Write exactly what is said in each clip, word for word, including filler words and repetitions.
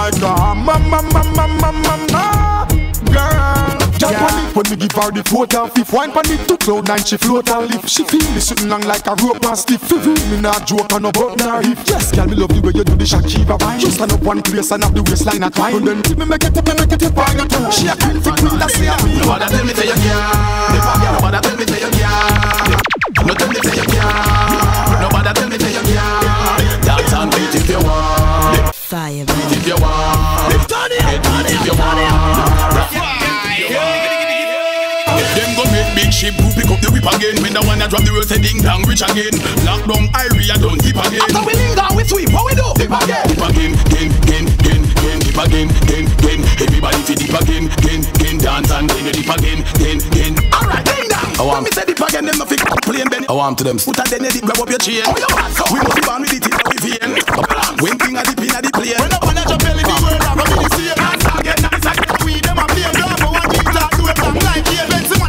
like a mama, mama, mama, mama, girl. Jump yeah. on it when me give her the photo. Fifth wine pan it to cloud nine, she float and lift. She feel me sitting long like a rope and stiff. Me not joke and no but nah if. Yes, girl, me love the way you do the Shakira wine. Just stand up one place and have the waistline at twine. And then till me make it up, me make it up on your toe. She a queen for queen, that's it. Nobody tell me say you can't. Nobody tell me say you can't. No tell me say you can't. Nobody tell me say you can't. Dance and beat if you want. Fire, beat if you want. Beat if you want. Them go make big ship who pick up the whip again. When the one that drop the road say ding dong rich again. Lockdown area don't tip again. After we linger we sweep, what we do? Dip again, dip again, again, again, again, again, dip again, again, again. Everybody fi dip again, again, again. Dance and then you dip again, again, again. Alright, ding dong. I want me say dip again, them no fi complain Ben. I want to them. Put a then you dip, grab up your chain. Oh, you want so? We must be born with it in our vein. When thing a dip in a the plane. When up on a jump belly, the world a rub in the sea. Dance again, nice again. We them a play drum for one beat talk to a black like here.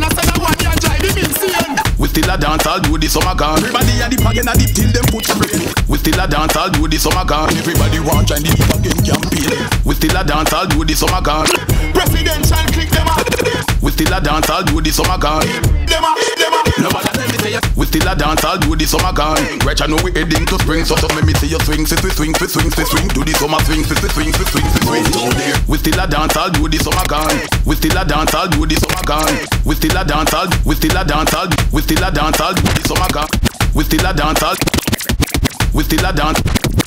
We still a dance, I'll do this summer gone. Everybody a dip again, a dip till them put your brain. We still a dance, I'll do this summer gone. Everybody want join the dip again campaign. We still a dance, I'll do this summer gone. Presidential click them up. We still a dance, I'll do this summer gone. Them up, them up. Nobody tell me say you. We still a dance, I'll do this summer gone. Right, I know we heading to spring, so so make me see you swing, swing, swing, swing, swing, swing, swing. Do this summer swing, swing, swing, swing, swing, swing, swing. We still a dance, I'll do this summer gone. We still a dance, I'll do this summer gone. We still a dance, I'll. We still a dance, I'll. We still a dance, I'll. This summer gone. We still a dance, I'll. We still a dance.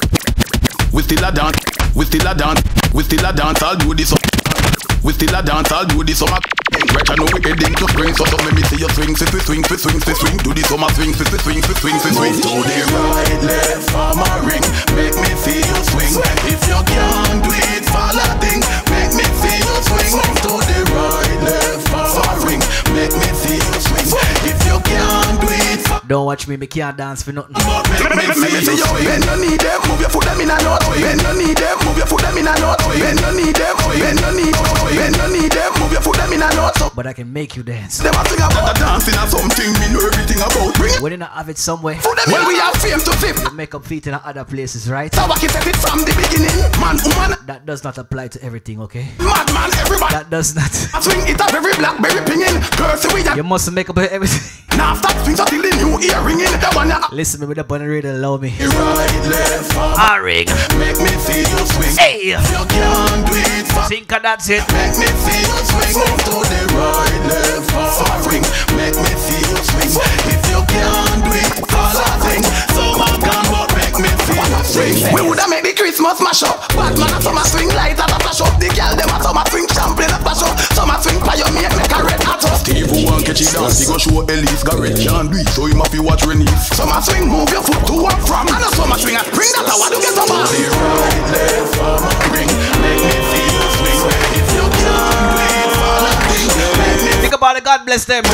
We still a dance. We still a dance. We still a dance, I'll do this. We still a dance, I'll do this summer. Right, I know we heading to spring, so so let me see you swing, swing, swing, swing, swing, swing, swing. Do this summer swing, swing, swing, swing, swing, swing, swing. To the right, left, farm a ring. Make me feel you swing. If you can't do it, follow thing. Make me feel you swing. To the right, left, farm a ring. Make me feel you swing. If you can't do it, don't watch me, me can't dance for nothing. Make me feel you swing. Bend your knee them, move your foot them in a note. Bend your knee them, move your foot them in a note. Bend your knee them, bend your knee, bend your knee them, move your foot them in a note. But I can make you dance. Them a thing about dancing or something, me know everything about. Bring it. We didn't have it somewhere. When we have fame to flip. You make up feet in other places, right? So I keep it from the beginning. Man, woman. That does not apply to everything, okay? Mad man, everybody. That does not. I swing it up every blackberry pinging. Girls, we you must make up everything. Now stop swing until the new ear ringing. The one ya. Listen, me with the bunny radio, allow me. Right, left, I ring. Make me feel you swing. Hey. If you can't do it, think that's it. Make me feel you swing. Move to the right, left, ring. Make me feel you swing. If you can't do it, follow thing. So I can but make me feel you swing. We woulda make the Christmas mash up. Batman a summer swing light at a flash up. The girl dem a summer swing champion a flash up. Summer swing pioneer make a red hot up. Steve who want catch it dance, he go show Elise Garrett can't do it, so he must be watch Renice. Summer swing, move your foot to and from. And a summer swing, bring that power to get some more. The right, left, farm, ring. Make me feel you swing. If you can't do it, follow thing. Think about it, God bless them.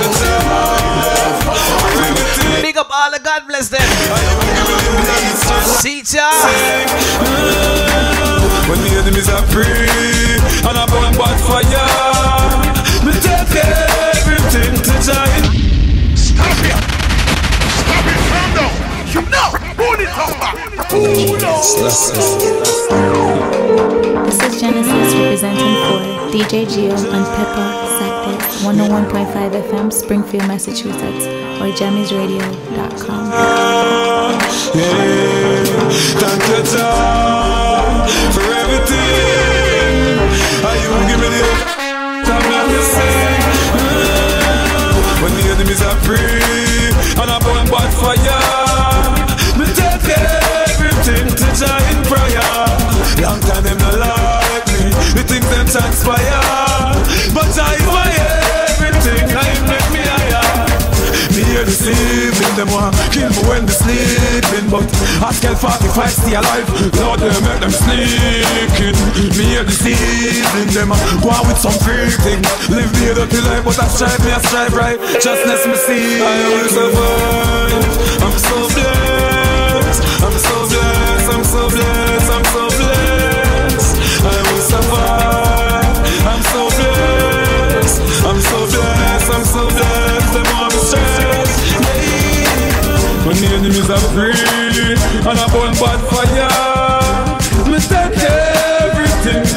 Big up all the God bless them. See ya. When the enemies are free and I burn bad fire, me take everything to giant. Stop it! Stop it! Calm down! You know! Pull it up! Pull it up! This is Genesis representing for D J Gio and Pepper Sackday, one oh one point five F M, Springfield, Massachusetts, or jammys radio dot com. Yeah, thank you, God, for everything. Are you give me the time not to sing? When the enemies are free and I burn bad fire, me take everything to giant prayer. Long time them not like me, they think them transpire, but I my everything, I make me higher. Me here this evening, them want kill me when they sleeping, but I scale forty-five stay alive, Lord they make them sneaking. Me here this evening, them go out with some freak thing, live the dirty life, but I strive me, I strive right, justness me see, I will survive. I'm so blessed, I'm so blessed, I'm so blessed, I'm so blessed, I will survive. I'm so blessed, I'm so blessed, I'm so blessed, them want me stressed. When the enemies are free and I burn bad fire, me take everything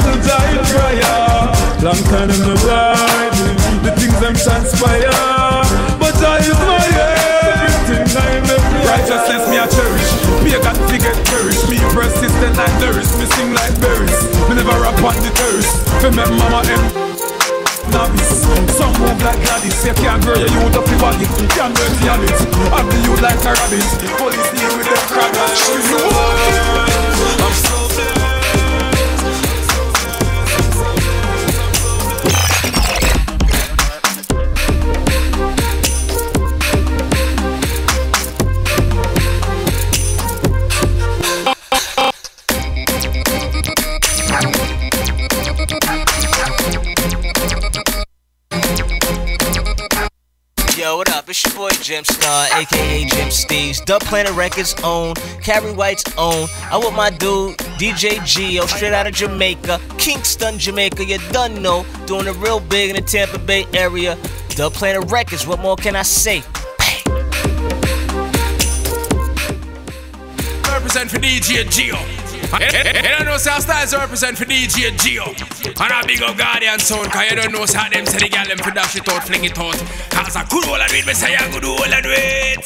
and them no like me. The things them transpire, but I am my everything. I am every righteousness me I cherish. Me I got to get courage. Me persistent like nurse. Me sing like berries. Me never rap on the thirst. For me mama em novice. Some move like Gladys. You can't grow your youth up the body. Can't burn the habit. Have the youth like a rabbit. Police deal with them crackers. I'm so Yo, what up? It's your boy Jim Star, aka Jim Steves. Dub Planet Records own, Carrie White's own. I with my dude, D J Geo, straight out of Jamaica, Kingston, Jamaica. You done know, doing it real big in the Tampa Bay area. Dub Planet Records. What more can I say? Represent for D J Geo. You don't know South Styles represent for D J Geo. And a big up Guardian sound, cause you don't know how them say the girl them for dash it out, fling it out. Cause a good old and do it, me say a good old and do it.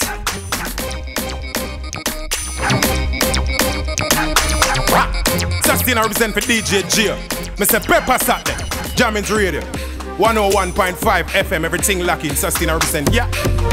Sastina represent for D J Geo. Me say Pepper sat there. Jammins Radio. one oh one point five F M, everything lacking. Sastina represent, yeah.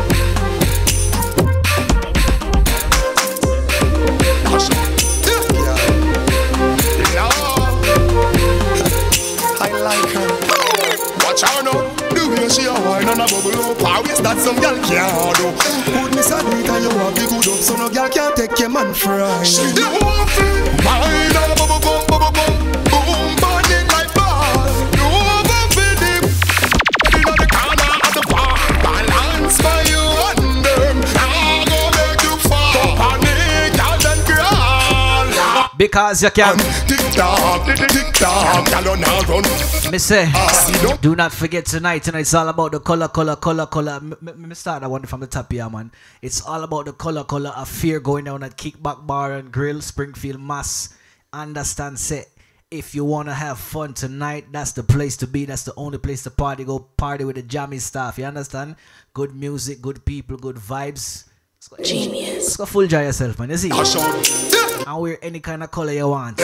I like her. Watch her now. The way she a wine and a bubble up. I guess that some girl can't do. Put me sad with her, you have the good up. So no girl can't take your man fry. She the one thing. Wine and a bubble bum, bubble bum. Boom, burning like ball. You over for them. In the corner of the bar. Balance by you under. I'm gonna make you fall. Come on me, girl and girl. Because you can. Tick-tock, tick-tock, girl on her run. Me say, do not forget tonight. Tonight's all about the color, color, color, color. Me start that one from the top here, man. It's all about the color, color affair going down at Kickback Bar and Grill, Springfield, Mass. Understand, say, if you want to have fun tonight, that's the place to be. That's the only place to party. Go party with the jammy staff. You understand? Good music, good people, good vibes. Genius. Let's go full joy yourself, man. You see? And wear any kind of color you want.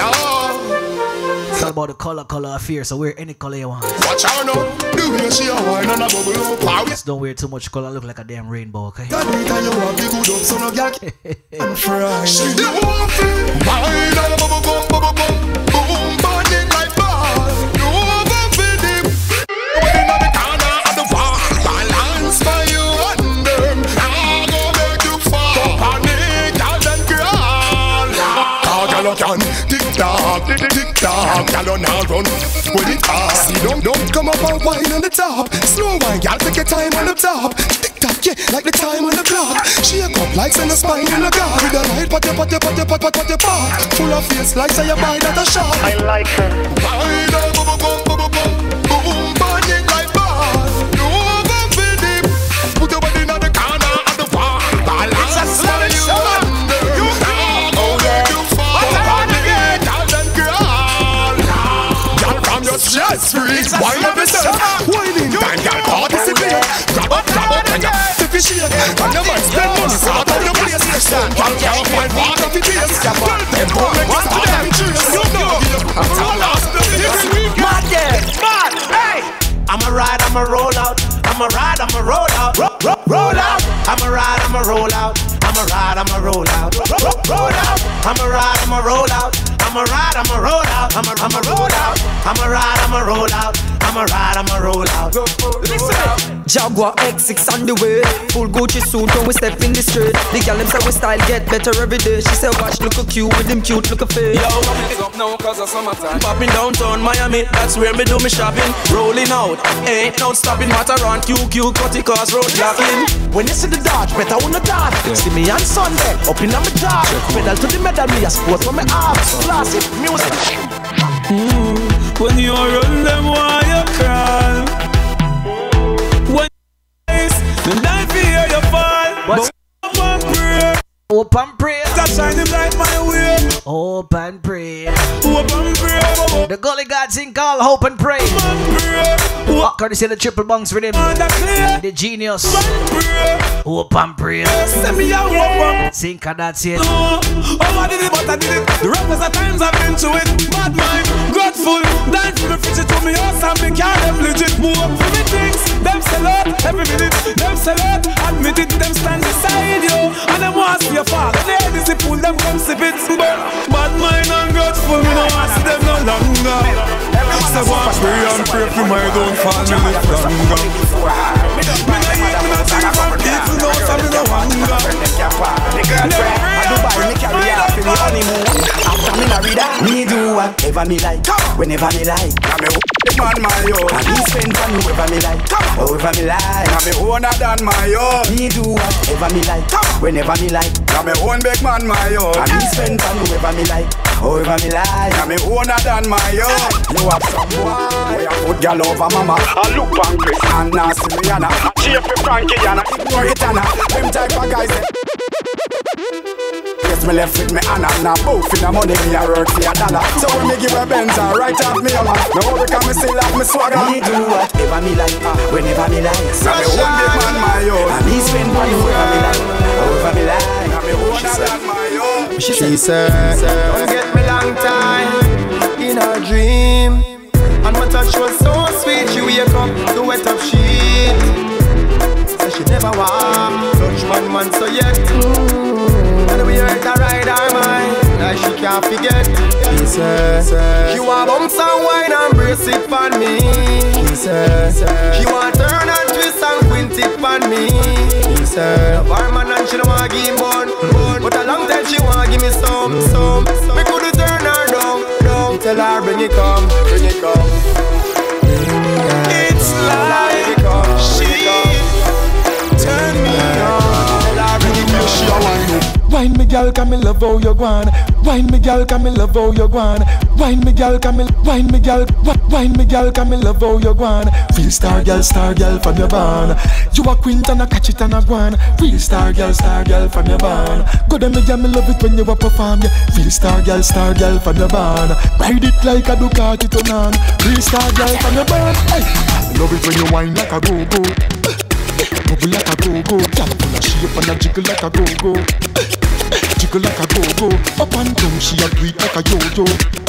It's all about the color, color affair. So wear any color you want. Watch out now. The way she a wine and a bubble up. Just don't wear too much color. Look like a damn rainbow, okay? That week and you have the good up. So no girl and fry. She the one thing. Wine and a bubble bum, bubble bum. Boom, burning like ball. You over for them. Within the corner of the bar. Balance by you under. I'm gonna make you fall. Company, girl and girl. Cause girl can tick-tock, tick-tock. Girl on her run with it fast. See, don't, don't come up and wine on the top. Slow wine, girl, take your time on the top. Tick-tock, yeah, like the time on the clock. Shake up like send a spine in the guard. With a light, pat your, pat your, pat your, pat, pat, pat your part. Full of face like say you buy that a shot. I like her. Wine on, bubble bum, bubble bum. Boom, burning like ball. You over for them. Put your body in the corner of the bar. Balance a slide you under. You can't go where you fall. Just freeze, wine up yourself. Whining time, girl, participate. Grab up, grab up, and you fifty shake. And the man spend money, start out the place. Some girl can't find water for face. Tell them go make it start and chase. You know, I'm all lost the face. Mad, yeah, mad, hey. I'ma ride, I'ma roll out. I'ma ride, I'ma roll out. Roll, roll, roll out. I'ma ride, I'ma roll out. I'ma ride, I'ma roll out. Roll, roll, roll out. I'ma ride, I'ma roll out. I'ma ride, I'ma roll out. I'ma, I'ma roll out. I'ma ride, I'ma roll out. I'ma ride, I'ma roll out. Listen. Jaguar X six on the way. Full Gucci suit when we step in the street. The girl them say we style get better every day. She say watch look a cute with them cute look a face. Yo, I'm pick up now cause of summertime. Popping downtown Miami, that's where me do me shopping. Rolling out, ain't no stopping. Mataran, Q Q, cutty cars, road blocking. When you see the Dodge, better on the dart. Yeah. See me on Sunday, up in on me job. Pedal to the medal, me a sport for me arms. Classic music. Mm, when you run them, why you cry? When you then I fear you fall. What's but up and pray. Hope and pray. That shine him like my way. Hope and pray. Hope and pray. The Gully Gods in call, hope and pray. What courtesy of the triple bunks for them. The genius. Hope and pray. Send me a hope and think of that shit. Oh, I did it, but I did it. The roughest of times I've been to it. Bad mind, grateful. Dance for me, fridge it to me house and me car. Them legit move up for me things. Them sell out every minute. Them sell out, admit it. Them stand beside you. And them want to see your father. They this pull them come sip it. But bad mind and grateful. Me no want to see them no longer. So one pray and pray for my downfall. Me live longer. Me no eat, me no drink from people. No, so me no hunger. The girlfriend, I Dubai, me carry her for me honeymoon. After me married her, me do whatever me like, whenever me like. I'm a man my own. And me spend on whoever me like, however me like. I'm a owner than my own. Me do whatever me like, whenever me like. I'm a own big man my own. And me spend on whoever me like, however me like. I'm a owner than my own. You have some boy, I put girl over mama. I look on Chris and Nancy Rihanna. Cheer for Frankie and I ignore it and them type of guys. Yes, me left with me Anna. Now both in the money me a work for a dollar. So when me give a Benz and right off me a man, no because me still have me swagger. Me do whatever me like, whenever me like. I'm a own big man my own. And me spend money wherever me like, however me like. I'm a owner than my own. She said, don't get me long time in a dream. And my touch was so sweet. She wake up to wet up sheet. So she never want touch one man so yet. And we heard her ride her mind, like she can't forget. She said, she want bumps and wine and brace it for me. She said, she want turn and twist and quint it for me. She said, love her man and she don't want to give him bun, bun. But a long time she want to give me some, some. Me could turn her down, down. Tell her bring it come, bring it come. It's like she turn me on. Tell her bring it come. She a wine up. Wine me gal, come me love how you gwan. Wine me gal, come me love how you gwan. Wine me gal, come me, wine me gal, wine me gal, come me love how you gwan. Real star gal, star gal from your barn. You a quint and a catch it and a gwan. Real star gal, star gal from your barn. Go them me gal, me love it when you a perform. Yeah. Real star gal, star gal from your barn. Ride it like a Ducati to none. Real star gal from your barn. Hey. Love it when you wine like a go go. Bubble like a go go. Gal full of shape and a jiggle like a go go. Jiggle like a go-go. Up and down, she a do it like a yo-yo.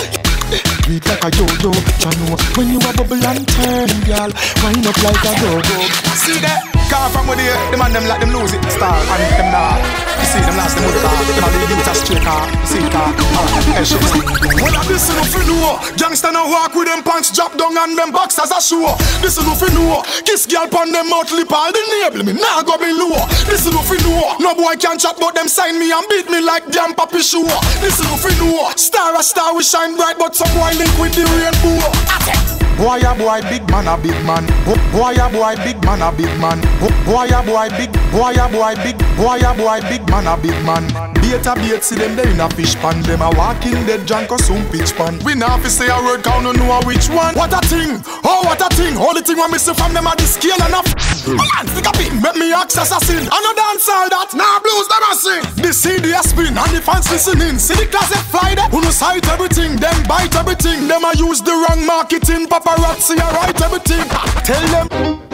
Do it like a yo-yo. You know, when you a bubble and turn, girl, wind up like a go-go. See that? Car from where they, the man them like them lose it. Star and them not. You see them last them with the car. Them a leave you to straight car. You see the car. Alright, shit. Well, I this enough for know. Gangsta no walk with them pants drop down and them boxers a show. This enough for know. Kiss girl pon them mouth lip all the enable me. Nah go be low. This enough for know. No boy can chat but them sign me and beat me like damn papi show. This enough for know. Star a star we shine bright but some boy link with the rainbow. Boy a boy big man a big man. Boy a boy big man a big man. Boy a boy big. Boy a boy big. Boy a boy big man a big man. Bait a bait see them there in a fish pan. Them a walking dead junk or some pitch pan. We now fi say a word count no know which one. What a thing. Oh what a thing. All the thing when me see from them a the scale and a man stick a bit. Make me ask assassin. I no dance all that. Nah blues them a sing. The C D a spin and the fans listening. See the classic fly there. Who no sight everything. Them bite everything. Them a use the wrong marketing. Paparazzi a write everything. Tell them.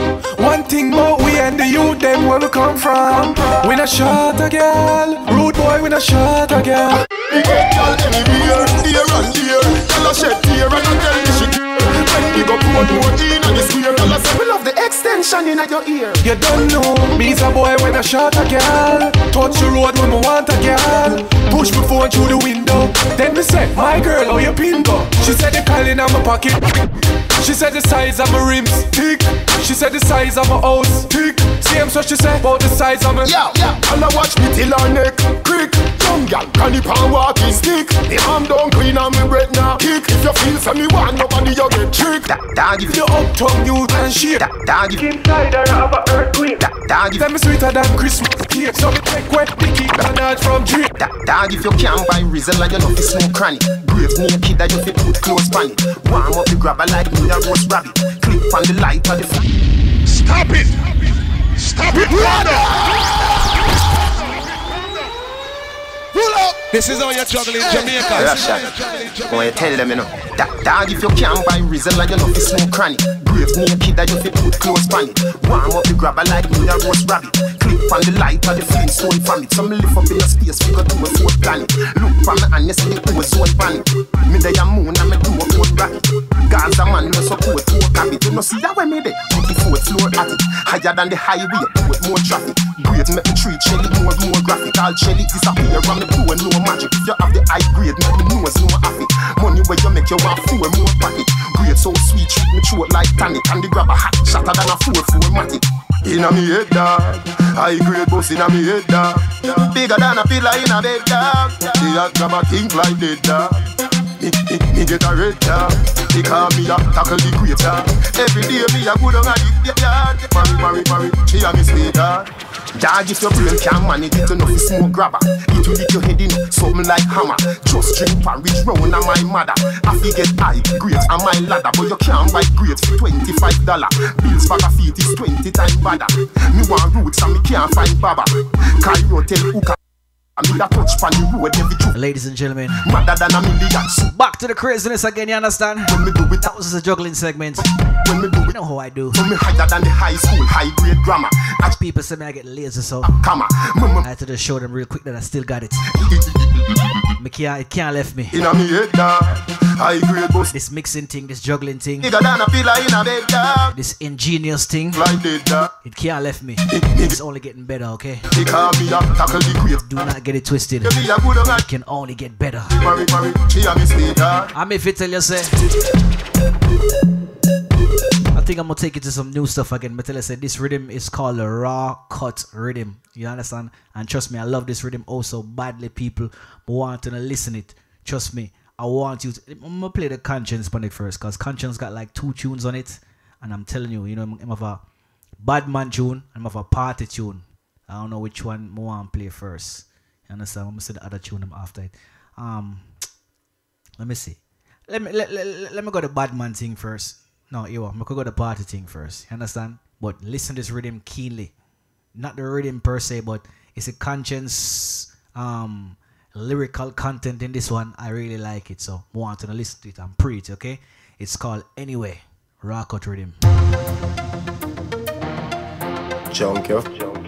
One thing about we and the youth, them where we come from. We not shot a girl, rude boy, we not shot a girl. We get girl anywhere, here and there. Girl a shed tear and a tell me she care. When we go put more in and the square, girl a say we love the extension in your ear. You don't know, me's a boy when I shot a girl. Touch the road when I want a girl. Push my phone through the window. Then me say, my girl, how you pin go? She said the calling on my pocket. She said the size of my rims, thick. She said the size of my house, thick. Same so she said about the size of my. Yeah, yeah. And I watch me till her neck creak. Young girl, can you pan walking stick? The arm down clean and me breath now kick. If you feel for me want nobody you get trick. Dog, if you uptown youth and shit. Dog, if inside her have a earthquake. Dog, if them sweeter than Christmas cake. So me take wet picky and not from drink. Dog, if you can't buy Rizal and you know fi smoke cranny. Brave naked that you fi put close pan it. Warm up the grabber like me a roast rabbit. Click on the light of the f***. Stop it! Stop it, brother! Pull up! This is how you're juggling Jamaica. Russia. When you tell them, you know, that dog, if you can't buy Rizal, you know, it's no cranny. Brave naked, that you fit put close pan it. Warm up the grabber like me a roast rabbit. Click on the light of the Flintstone from it. Some lift up in the space, figure to a fourth planet. Look from me and you see the ozone planet. Me day a moon and me do a fourth racket. Gaza man, no support to a cabin. You know, see that way me day. Put the fourth floor at it. Higher than the highway, with more traffic. Great, make me treat Shelly more, more graphic. All Shelly disappear from me do no magic. If you have the high grade, make me nose no affy. Money where you make you want four more pocket. Grade so sweet, treat me throat like tonic. And the grab a hat, shatter than a four four matic. Inna me head dog, high grade boss inna me head dog. Bigger than a pillar in a bed dog. The hot grab a think like dead dog. Me, me, me get a red dog. They call me a tackle the great dog. Every day me a go down a the yard. Marry, marry, marry, she a me stay dog. Dog, if your brain can't manage it, enough is smoke grabber. It will hit your head in something like hammer. Just drink porridge round on my mother. I forget I great on my ladder, but you can't buy grapes for twenty-five dollars. Bills for a feet is twenty times badder. Me want roots and me can't find baba. Cairo tell Uka. Ladies and gentlemen, back to the craziness again, you understand? That was a juggling segment. You know how I do. Higher than the high school, high grade grammar. As people say me I get lazy, so I had to just show them real quick that I still got it. Me can't, it can't left me. In a me head dog, high grade boss. This mixing thing, this juggling thing, bigger than a pillar in a bed dog. this ingenious thing, Like dead dog. it can't left me. It's only getting better, okay? They call me a tackle the great. Do not get it twisted. Me a good on It can only get better. Marry, marry, she a me stay dog. I'm if it tell you say I think I'm gonna take it to some new stuff again. But tell you say this rhythm is called a raw cut rhythm. You understand? And trust me, I love this rhythm also badly. People want to listen it. Trust me, I want you to. I'm gonna play the Conscience on it first, cause Conscience got like two tunes on it, and I'm telling you, you know, I'm, I'm of a bad man tune, I'm of a party tune. I don't know which one I want to play first. You understand? I'm gonna say the other tune after it. Um, let me see. Let me let, let, let me go the bad man thing first. No, you I'm gonna go the party thing first. You understand? But listen to this rhythm keenly. Not the rhythm per se, but it's a Conscience um lyrical content in this one. I really like it, so I want to listen to it and pre it, okay? It's called Anyway, raw cut rhythm. Junk yo.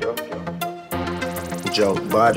Junk bad.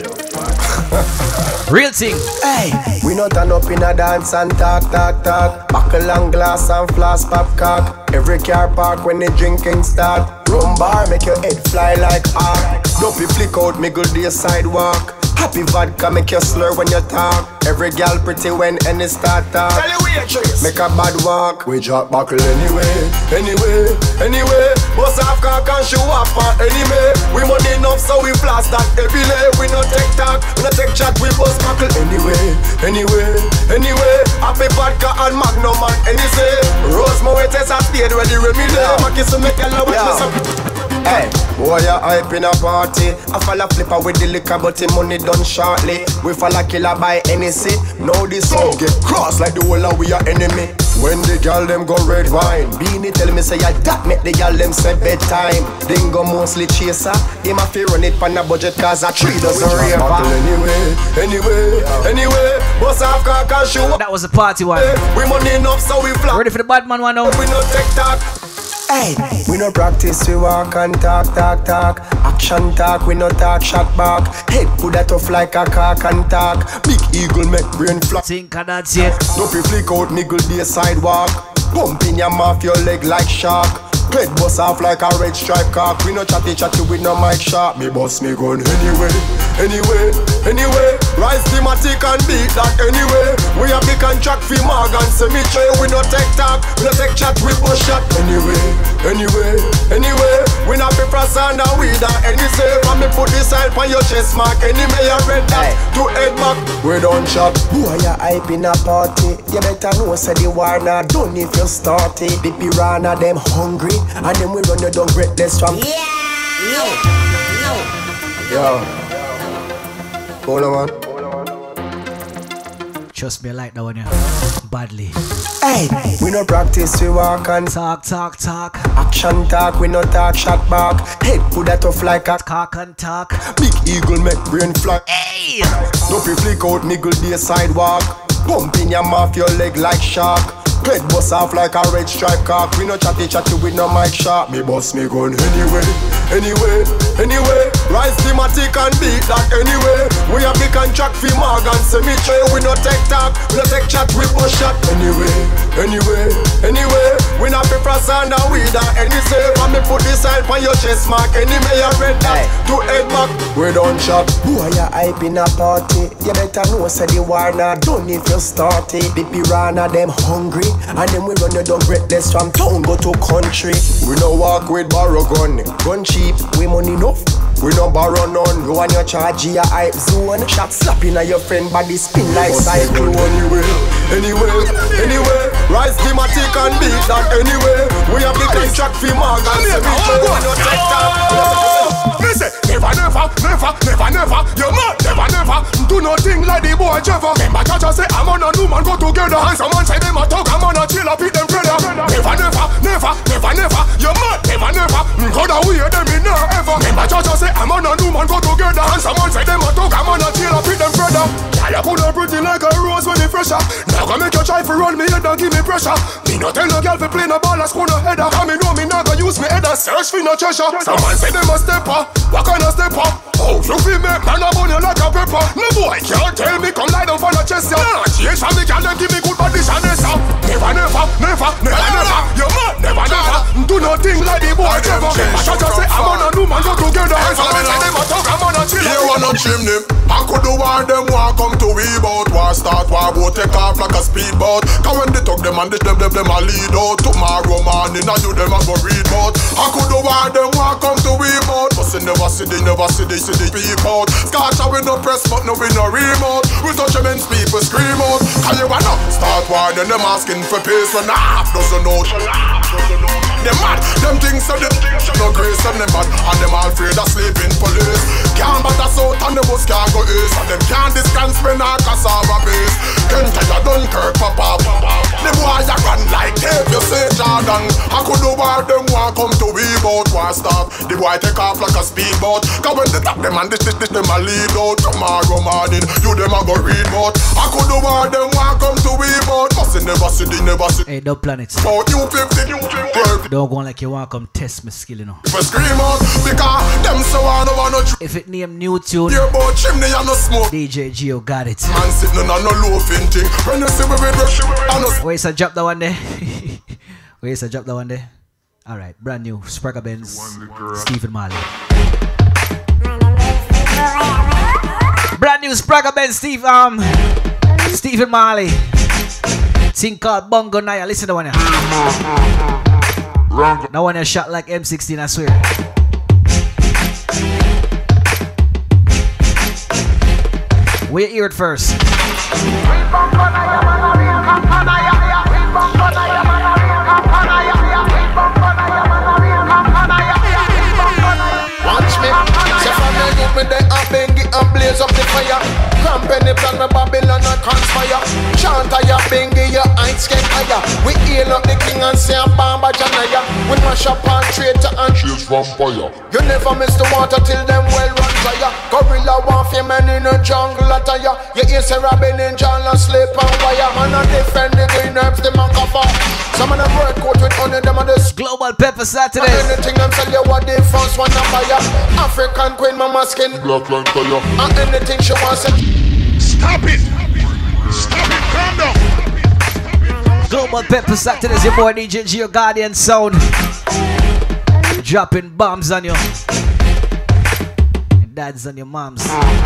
Real thing. Hey, we not turn up in a dance and talk, talk, talk. Buckle and glass and flask pop cock. Every car park when the drinking start. Rum bar make your head fly like arc. Dopey flick out me good day sidewalk. Happy vodka make you slur when you talk. Every gal pretty when any start talk. Tell you waitress, make a bad walk. We drop buckle anyway, anyway, anyway. Bust off cock and show up on anyway. We money enough so we blast that every day. We no take talk, we no take chat. We bust buckle anyway, anyway, anyway. Happy vodka and Magnum and any say. Rose my waiters are stayed ready with me there. My kiss to make a love with me some. Hey, boy, you hype in a party. I fall a flipper with the liquor, but the money done shortly. We fall a killer by any seat. Now this song get cross like the whole of we are enemy. When the gal them go red wine, Beanie tell me say ya that make the gal them say bedtime. Dingo mostly chaser. Him a fi run it pan a budget cause a tree doesn't rave. Anyway, anyway, anyway. Bust off cock and show. That was a party one. We money enough so we fly. Ready for the bad man one now? We no take talk. Hey, we no practice, we walk and talk, talk, talk. Action talk, we no talk, shot back. Head put that off like a cock and talk. Big eagle make brain flap. Think of that's it. Don't be flick out, niggle day sidewalk. Pump in your mouth, your leg like shark. Head bust off like a red stripe cock. We no chatty chatty with no mic sharp. Me bust me gun anyway, anyway, anyway. Rise thematic and beat that anyway. We have the contract for Morgan Cemetery. We no take talk, we no take chat, we push shot anyway, anyway, anyway. We not be frost and a weed and any say. When me put this sign on your chest mark, any mayor red dot to head back. We don't shot. Boy, you hype in a party. You better know say the war not done if you start it. The piranha them hungry. And then we run you down breathless from. Yeah! Yo! Yo! Hold on, man. Trust me, I like that one, yeah. badly. Hey, we no practice, we walk and talk, talk, talk. Action talk, we no talk, shot back. Head put that tough like a cock and talk. Big eagle make brain fly. Hey, don't be flick out, niggle be a sidewalk. Pump in your mouth, your leg like shark. Head bust off like a red stripe cock. We no chatty chatty with no mic sharp. Me bust me gun anyway, anyway, anyway. Rise thematic and beat that anyway. We have the contract for Morgan Cemetery. We no take talk, we no take chat, we push shot anyway, anyway, anyway. We not be frost and a weed and any say. When me put this sign on your chest mark, any mayor red dot to head back. We don't shot. Who are you hype in a party? You better know say the war not done if you start it. The piranha them hungry. And then we run you down breathless from town go to country. We no walk with borrow gun, gun cheap, we money enough. We no borrow none, you and your charge your hype zone. Shot slapping at your friend body spin like cyclone. Anyway, anyway, anyway. Rise thematic and beat that anyway. We have the contract for Morgan Cemetery. We no take that. Me say, never, never, never, never, never. You mad, never, never. Do nothing like the boy Trevor. Remember Jaja say, I'm on a new man go together. And someone say them a talk, I'm on a chill up, eat them brother. Never, never, never, never, never. You mad, never, never. Go the way them in now ever. Remember Jaja say, I'm on a new man go together. And someone say them a talk, I'm on a chill up, eat them brother. Y'all put up pretty like a rose when it fresher. Now go make you try for run me head and give me pressure. Me no tell no girl fi play no ball as school no header. Cause me know me not go use me head and search for no treasure. Someone say them a step up. What kind of step up? Oh, you feel me? Man a bun you like a pepper. No boy can't tell me come lie down for the chest ya. Nah, change from me girl them give me good body Shanessa. Never, never, never, never, never. You mad? Never, never. Do nothing like the boy Trevor. I just say I'm on a new man go together. And someone say them a talk I'm on a chill. You wanna chimney? I could do war them war come to we bout. War start war boat take off like a speedboat. Cause when they talk them and they them them them a lead out. Tomorrow morning I do them a go read bout. I could do war them war come to we bout. But they never see they never see they see they people out. Scotch we no press but no we no remote. We touch them and people scream out. Cause you wanna start war then them asking for peace. When half doesn't know. Them mad, them things so the no grace and them mad. And them all afraid of sleeping police. Can't but us out and the bus can't go east. And them can't discount spend our cassava base. Can't tell you Dunkirk pop up. The boy a run like Dave, you say Jordan. I could do war them want come to we boat war stop. The boy take off like a speedboat. Cause when they tap them and this this this them a lead out. Tomorrow morning, you them a go read boat. I could do war them want come to we boat. Cause they never see, they never see. Hey, no planets. Oh, you fifty, you fifty. Don't go on like you want to come test my skill, you know. If I scream out, because them so I don't want to. If it name new tune, you're about chimney and no smoke. D J Gio got it. Man sitting on no loafing thing. When you see me with rush, I know. Wait, so drop that one there. Wait, so drop that one there. All right, brand new Spragga Benz, Stephen Marley. Brand new Spragga Benz, Steve um, Stephen Marley. Thing called Bongo Naya. Listen to one here. Now one shot like M sixteen, I swear. We hear it first. Watch me. Say from the youth me they a bengi and blaze up the fire. Company plan me Babylon and conspire. Chant a ya bengi your eyes get higher. We hail up the king and say a Bamba Janaya. We mash up and traitor and chase vampire. You never miss the water till them well run dry. Gorilla warfare men in a jungle attire. You hear say Robin in John and sleep and wire. Man a defend the green herbs the man cover. Some of them work out with honey them and this Global Pepper Saturday. Anything them sell you what they first one to buy. African queen mama skin black like fire. And anything she wants it. Stop it! Stop it! Calm down! Global Pepper Saturday is your boy D J Gio Guardian Sound. Dropping bombs on you. And dads on your moms.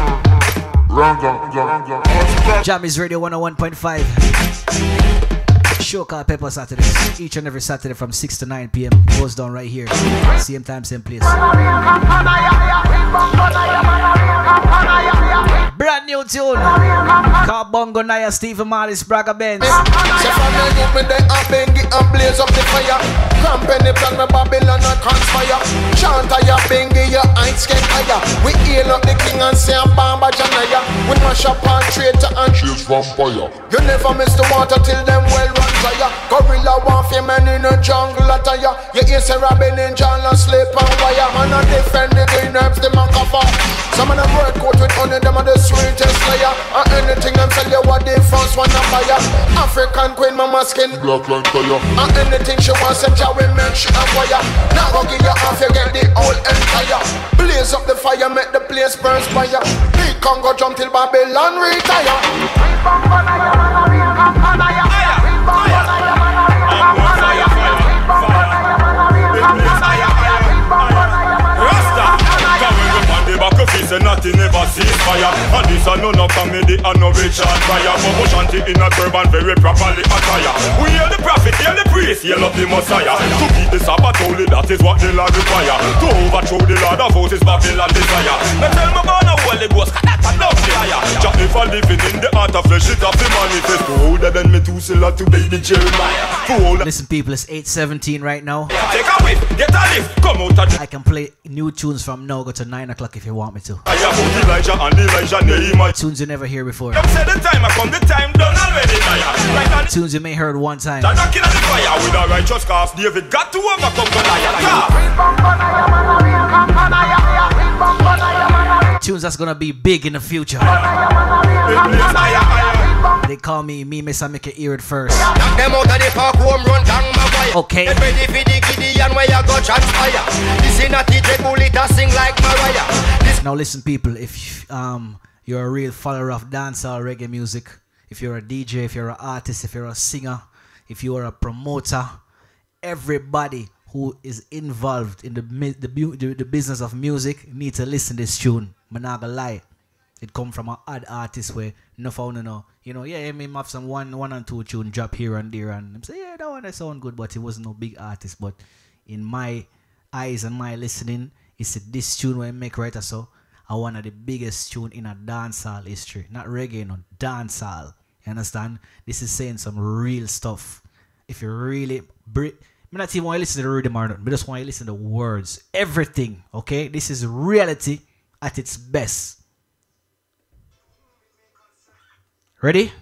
Jammy's Radio one oh one point five. Show called Pepper Saturdays. Each and every Saturday from six to nine p m Goes down right here. Same time, same place. brand new tune. Called Bongo Naya, Stephen Marley's Braga Benz. Say from the youth me they a bengi and blaze up the fire. Cramp any plan me Babylon and conspire. Chant ya bengi your heights get higher. We hail up the king and say Bamba Janaya. We mash up and traitor and chase vampire. You never miss the water till them well run fire. Gorilla warfare man in a jungle attire. You hear say Robin in John and sleep and wire. Man and defend the green herbs the man cover. Some of them work out with honey, them are the sweetest layer. And anything them sell you what they first wanna buy. African queen mama skin black like fire. And anything she wants them jaw women she acquire. Now go give you half you get the whole entire. Blaze up the fire, make the place burn fire. Big Congo jump till Babylon retire. Say nothing never cease fire. And this a none of comedy and no Richard Pryor. Bobo Shanti in a turban very properly attire. We hear the prophet, hear the priest, hear of the Messiah. To keep the Sabbath holy, that is what the Lord require. To overthrow the Lord of hosts is Babylon desire. Now tell me about the Holy Ghost, that's a love the higher. Just if I living in the heart of flesh, it of the manifest. To older than Methuselah, to baby Jeremiah. Listen people, it's eight seventeen right now. Take a whip, get a lift, come out of I can play new tunes from now go to nine o'clock if you want me to. Elijah and Elijah Nehemiah. Tunes you never hear before. Them say the time I come, the time done already. Right tunes you may heard one time. They're knocking at the fire with a righteous cause. David got to overcome Goliath. Tunes that's gonna be big in the future. They call me me miss I make you hear it first. Them out of the park home run down my wire. Okay. Get ready for the Gideon where you go transpire. This is not the dread bullet that sing like Mariah. This now listen people, if um you're a real follower of dancehall reggae music, if you're a D J, if you're an artist, if you're a singer, if you are a promoter, everybody who is involved in the the, the, the business of music needs to listen to this tune. I'm not gonna lie. It come from an odd artist where no found you know. You know, yeah, I mean have some one one and two tune drop here and there and them say, yeah, that one that sound good, but he wasn't no big artist. But in my eyes and my listening, he said this tune when I make right or so are one of the biggest tune in a dancehall history. Not reggae, no dancehall. You understand? This is saying some real stuff. If you really I not even want to listen to the rhythm or nothing, but just want to listen to the words. Everything, okay? This is reality at its best. Ready?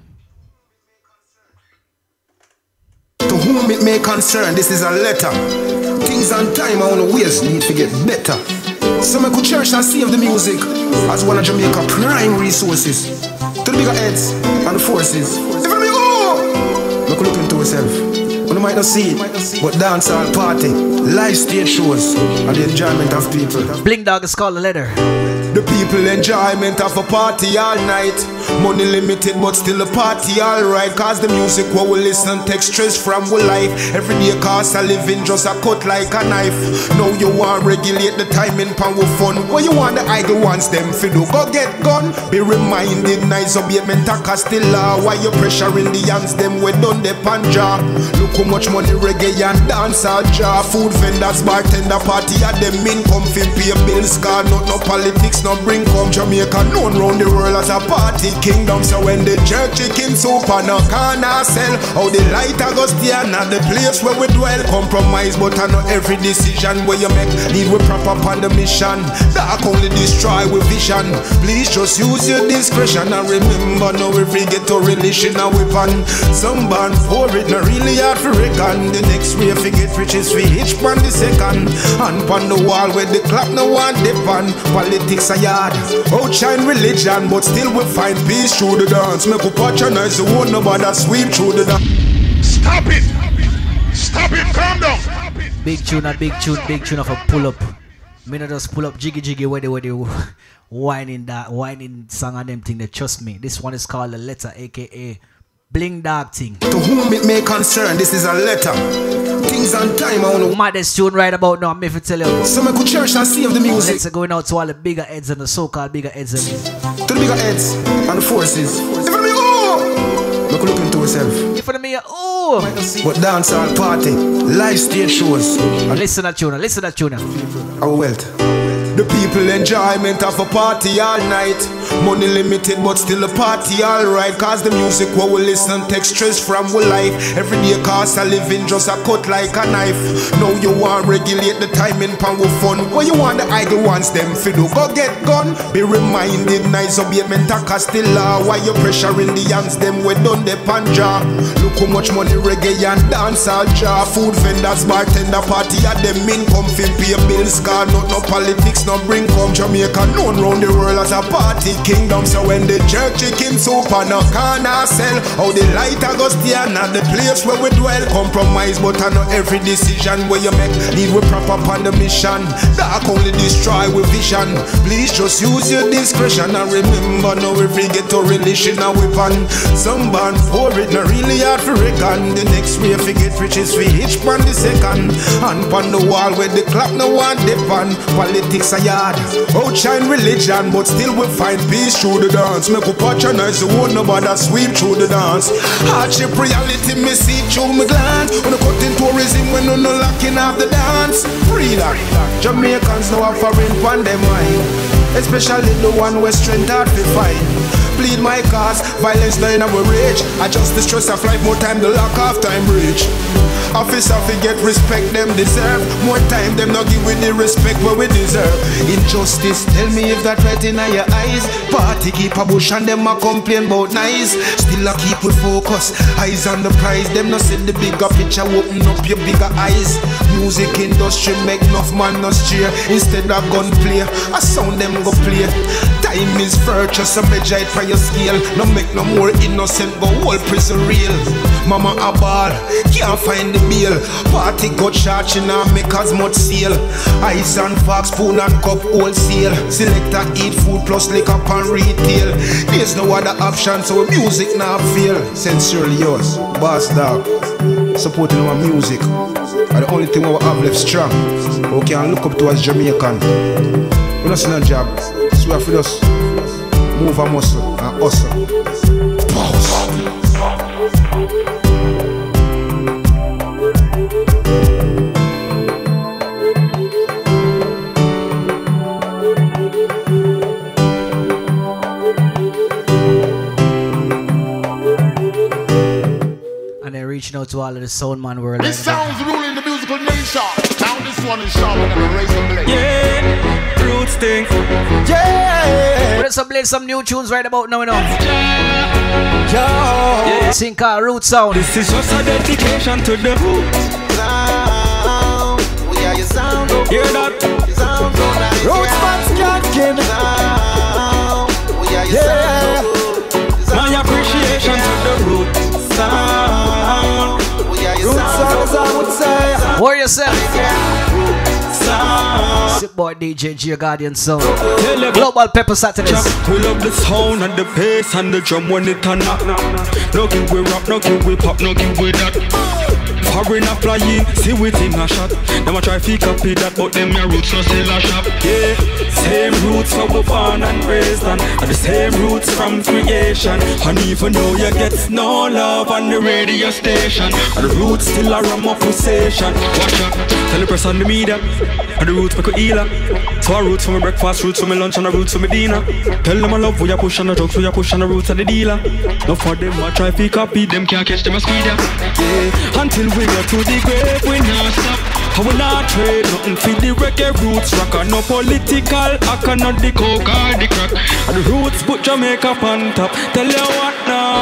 To whom it may concern, this is a letter. Things and time on the ways need to get better. So I could cherish and save the music as one of Jamaica prime resources. To the bigger heads and the forces. If I me oh! Look look into yourself. You might not see it, but dancehall party, live stage shows, and the enjoyment of people. Bling Dog is called a letter. The people enjoyment of a party all night. Money limited but still a party alright. Cause the music what we listen take stress from we life. Every day cost a living just a cut like a knife. Now you want regulate the timing pan with fun. What you want the idle ones them fi do? Go get gun. Be reminded nice abatement a Castilla. Why you pressuring the youngs them we done the panja. Look how much money reggae and dancehall jar. Food vendors, bartender, party at them income fi pay bills. Car not no politics no bring come. Jamaica known round the world as a party kingdom. So when the jerk chicken soup and a corner sell, how the light a go stay not the place where we dwell. Compromise but I know every decision where you make lead we proper upon the mission. Dark only destroy with vision. Please just use your discretion and remember now if we get to religion a weapon. Some band for it not really hard for reckon. The next way if we get riches we each pan the second. And pan the wall where the clock no one depend. Politics a yard, outshine religion, but still we find peace through the dance. Make we patronize the one nobody sweep through the dance. Stop it! Stop it! Calm down! Big tune, a big tune, big tune of a pull up. Me not just pull up jiggy jiggy where they where they whining that whining song and them thing. They trust me. This one is called a letter, aka Bling Dog thing. To whom it may concern, this is a letter. Things and time on the maddest tune right about now. I'm if tell you. So I could cherish and save the music. Let's going out to all the bigger heads and the so-called bigger heads and to the bigger heads and the forces. If I me oh, look look into yourself. If I me oh, but dancehall party, live stage shows. Listen to tune, listen to tune. Our wealth. The people enjoyment of a party all night. Money limited but still a party alright. Cause the music what we listen take stress from our life. Every day cost a living just a cut like a knife. Now you want regulate the timing pan with fun. What you want the idle ones them fi do? Go get gun. Be reminded nice abatement a still law. Why you pressuring the hands them we done the panja. Look how much money reggae and dance all jar. Food vendors, bartender, party at them income fi pay bills. Car not no politics no bring come. Jamaica known round the world as a party kingdom. So when the jerk chicken soup and a corner sell, how the light a go stay and the place where we dwell. Compromise but I know every decision where you make need we prop up on the mission. Dark only destroy with vision. Please just use your discretion and remember now if we get to religion a weapon. Some band for it not really hard for reckon. The next way if we get rich is we each pan the second. And pan the wall where the clock no one dip on. Politics a yard, outshine religion, but still we find peace through the dance. Make we patronize the one nobody sweep through the dance. Hardship reality me see through me glance. When I cut in tourism when no no locking off the dance. Freedom, Jamaicans now have foreign pan them mind. Especially the one where strength hard to find. Bleed my cause, violence now in our rage. Adjust the stress of life, more time the lack of time reach. Officer fi get respect them deserve. More time them not give with the respect where we deserve. Injustice, tell me if that right in your eyes. Party keep a bush and them a complain about nice. Still a keep with focus, eyes on the prize. Them not see the bigger picture, open up your bigger eyes. Music industry make enough man no steer. Instead of gunplay, a sound them go play. Time is virtuous, so measure it for your scale. No make no more innocent, go whole prison real. Mama a ball, can't find the bill. Party got shot, she not make as much sale. Ice and fox, spoon and cup wholesale. Selector eat food plus liquor and retail. There's no other option, so music not fail. Sincerely yours, Boss Dog. Supporting our music are the only thing we have left strong. We can look up to as Jamaican. We don't see no job, so we have to just move our muscle and hustle. And then reaching out to all of the sound man world. This sounds ruling the musical nation. Now this one is sharp and I'm raise the blade. Yeah, roots thing. Yeah. Let's play some new tunes right about now, you know. Yeah. Sing called Root Sound. This is just a dedication to the roots. Sound, we are your sound. Hear that? Sound so nice. Roots man skanking. Sound, we are your Yeah. sound. My appreciation to the roots. Sound. We are your Roots sound, as I would say. Where yourself? Sound. Sit boy D J G Guardian Sound. Global Pepper Saturdays. We love the sound and the bass and the drum when it turn up. No give we rap, no give we pop, no give we that. Foreigner flying, see we thing a shot. Them a try to copy that, but them your roots are still a shop. Yeah, same roots for we born and raised on, and the same roots from creation. And even though you get no love on the radio station, and the roots still a rum up possession. Watch out, tell the press on the media, and the roots make a healer. So our roots for my breakfast, roots for my lunch, and the roots for my dinner. Tell them I love we a push on the drugs, we a push on the roots of the dealer. No for them a try to copy, them can't catch them a speed up. Yeah, until we go to the grave, we not stop. I will not trade nothing for the reggae roots rock. No political, I cannot the coke or the crack. And the roots put Jamaica on top. Tell you what now.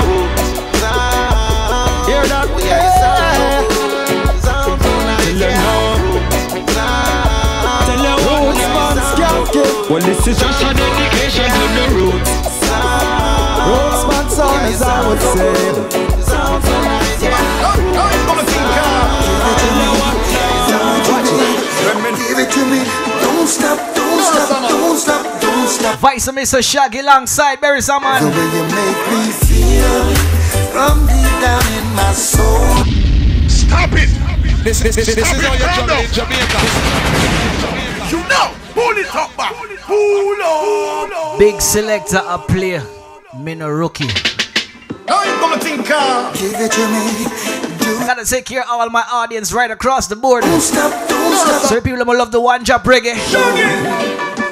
Hear that? Yeah. Tell you now. Tell you what now. Well, this is just a dedication to the roots. Roots man sound, as I would say. Give it to me, don't stop, don't stop, don't stop, don't stop. Vice Mister Shaggy alongside Barry Saman. The way you make me feel from deep down in my soul. Stop it! This, this, this, this is how you're jumping in Jamaica. You know, pull it up back. Pull up. Big selector a player. Me no rookie. Now you gonna think uh, give it to me. I gotta take care of all my audience right across the board. Don't stop, don't stop. So the people who love the one drop reggae.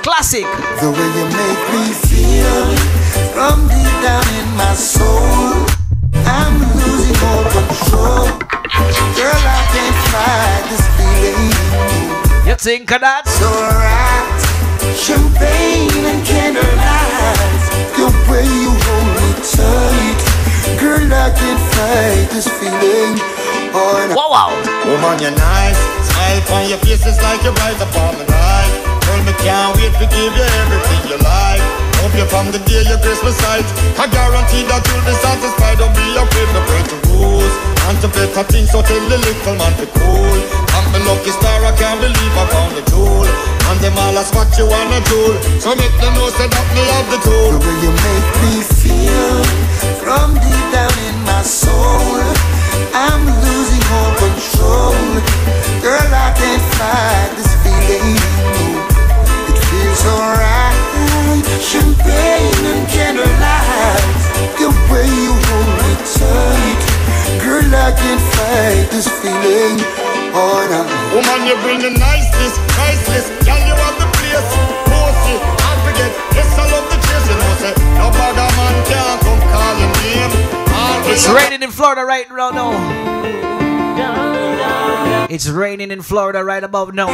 Classic. The way you make me feel from deep down in my soul, I'm losing all control. Girl, I can't fight this feeling. You think of that? So right, champagne and candlelight, the way you hold me tight. Girl, I can't fight this feeling. Oh, wow, wow. Woman, you're nice. Smile on your face is like you're right upon the night. Girl, me can't wait to give you everything you like. Hope you from the day your Christmas sight. I guarantee that you'll be satisfied. Don't be afraid to break the rules. And to better things, so tell the little man to cool. I'm the lucky star, I can't believe I found the tool. And them all ask what you wanna do. So make them know say that me have the tool. The way you make me feel from deep down in my soul, I'm losing all control. Girl, I can't fight this feeling. It feels alright. Champagne and candlelight, the way you hold me tight. Girl, I can't fight this feeling. Oh, no. Woman, you bring the niceness, priceless. Girl, you have the place. Bossy, I forget. Yes, I love the chase. You know, say, no bugger man can't come call your name. It's raining in Florida right now. It's raining in Florida right about now.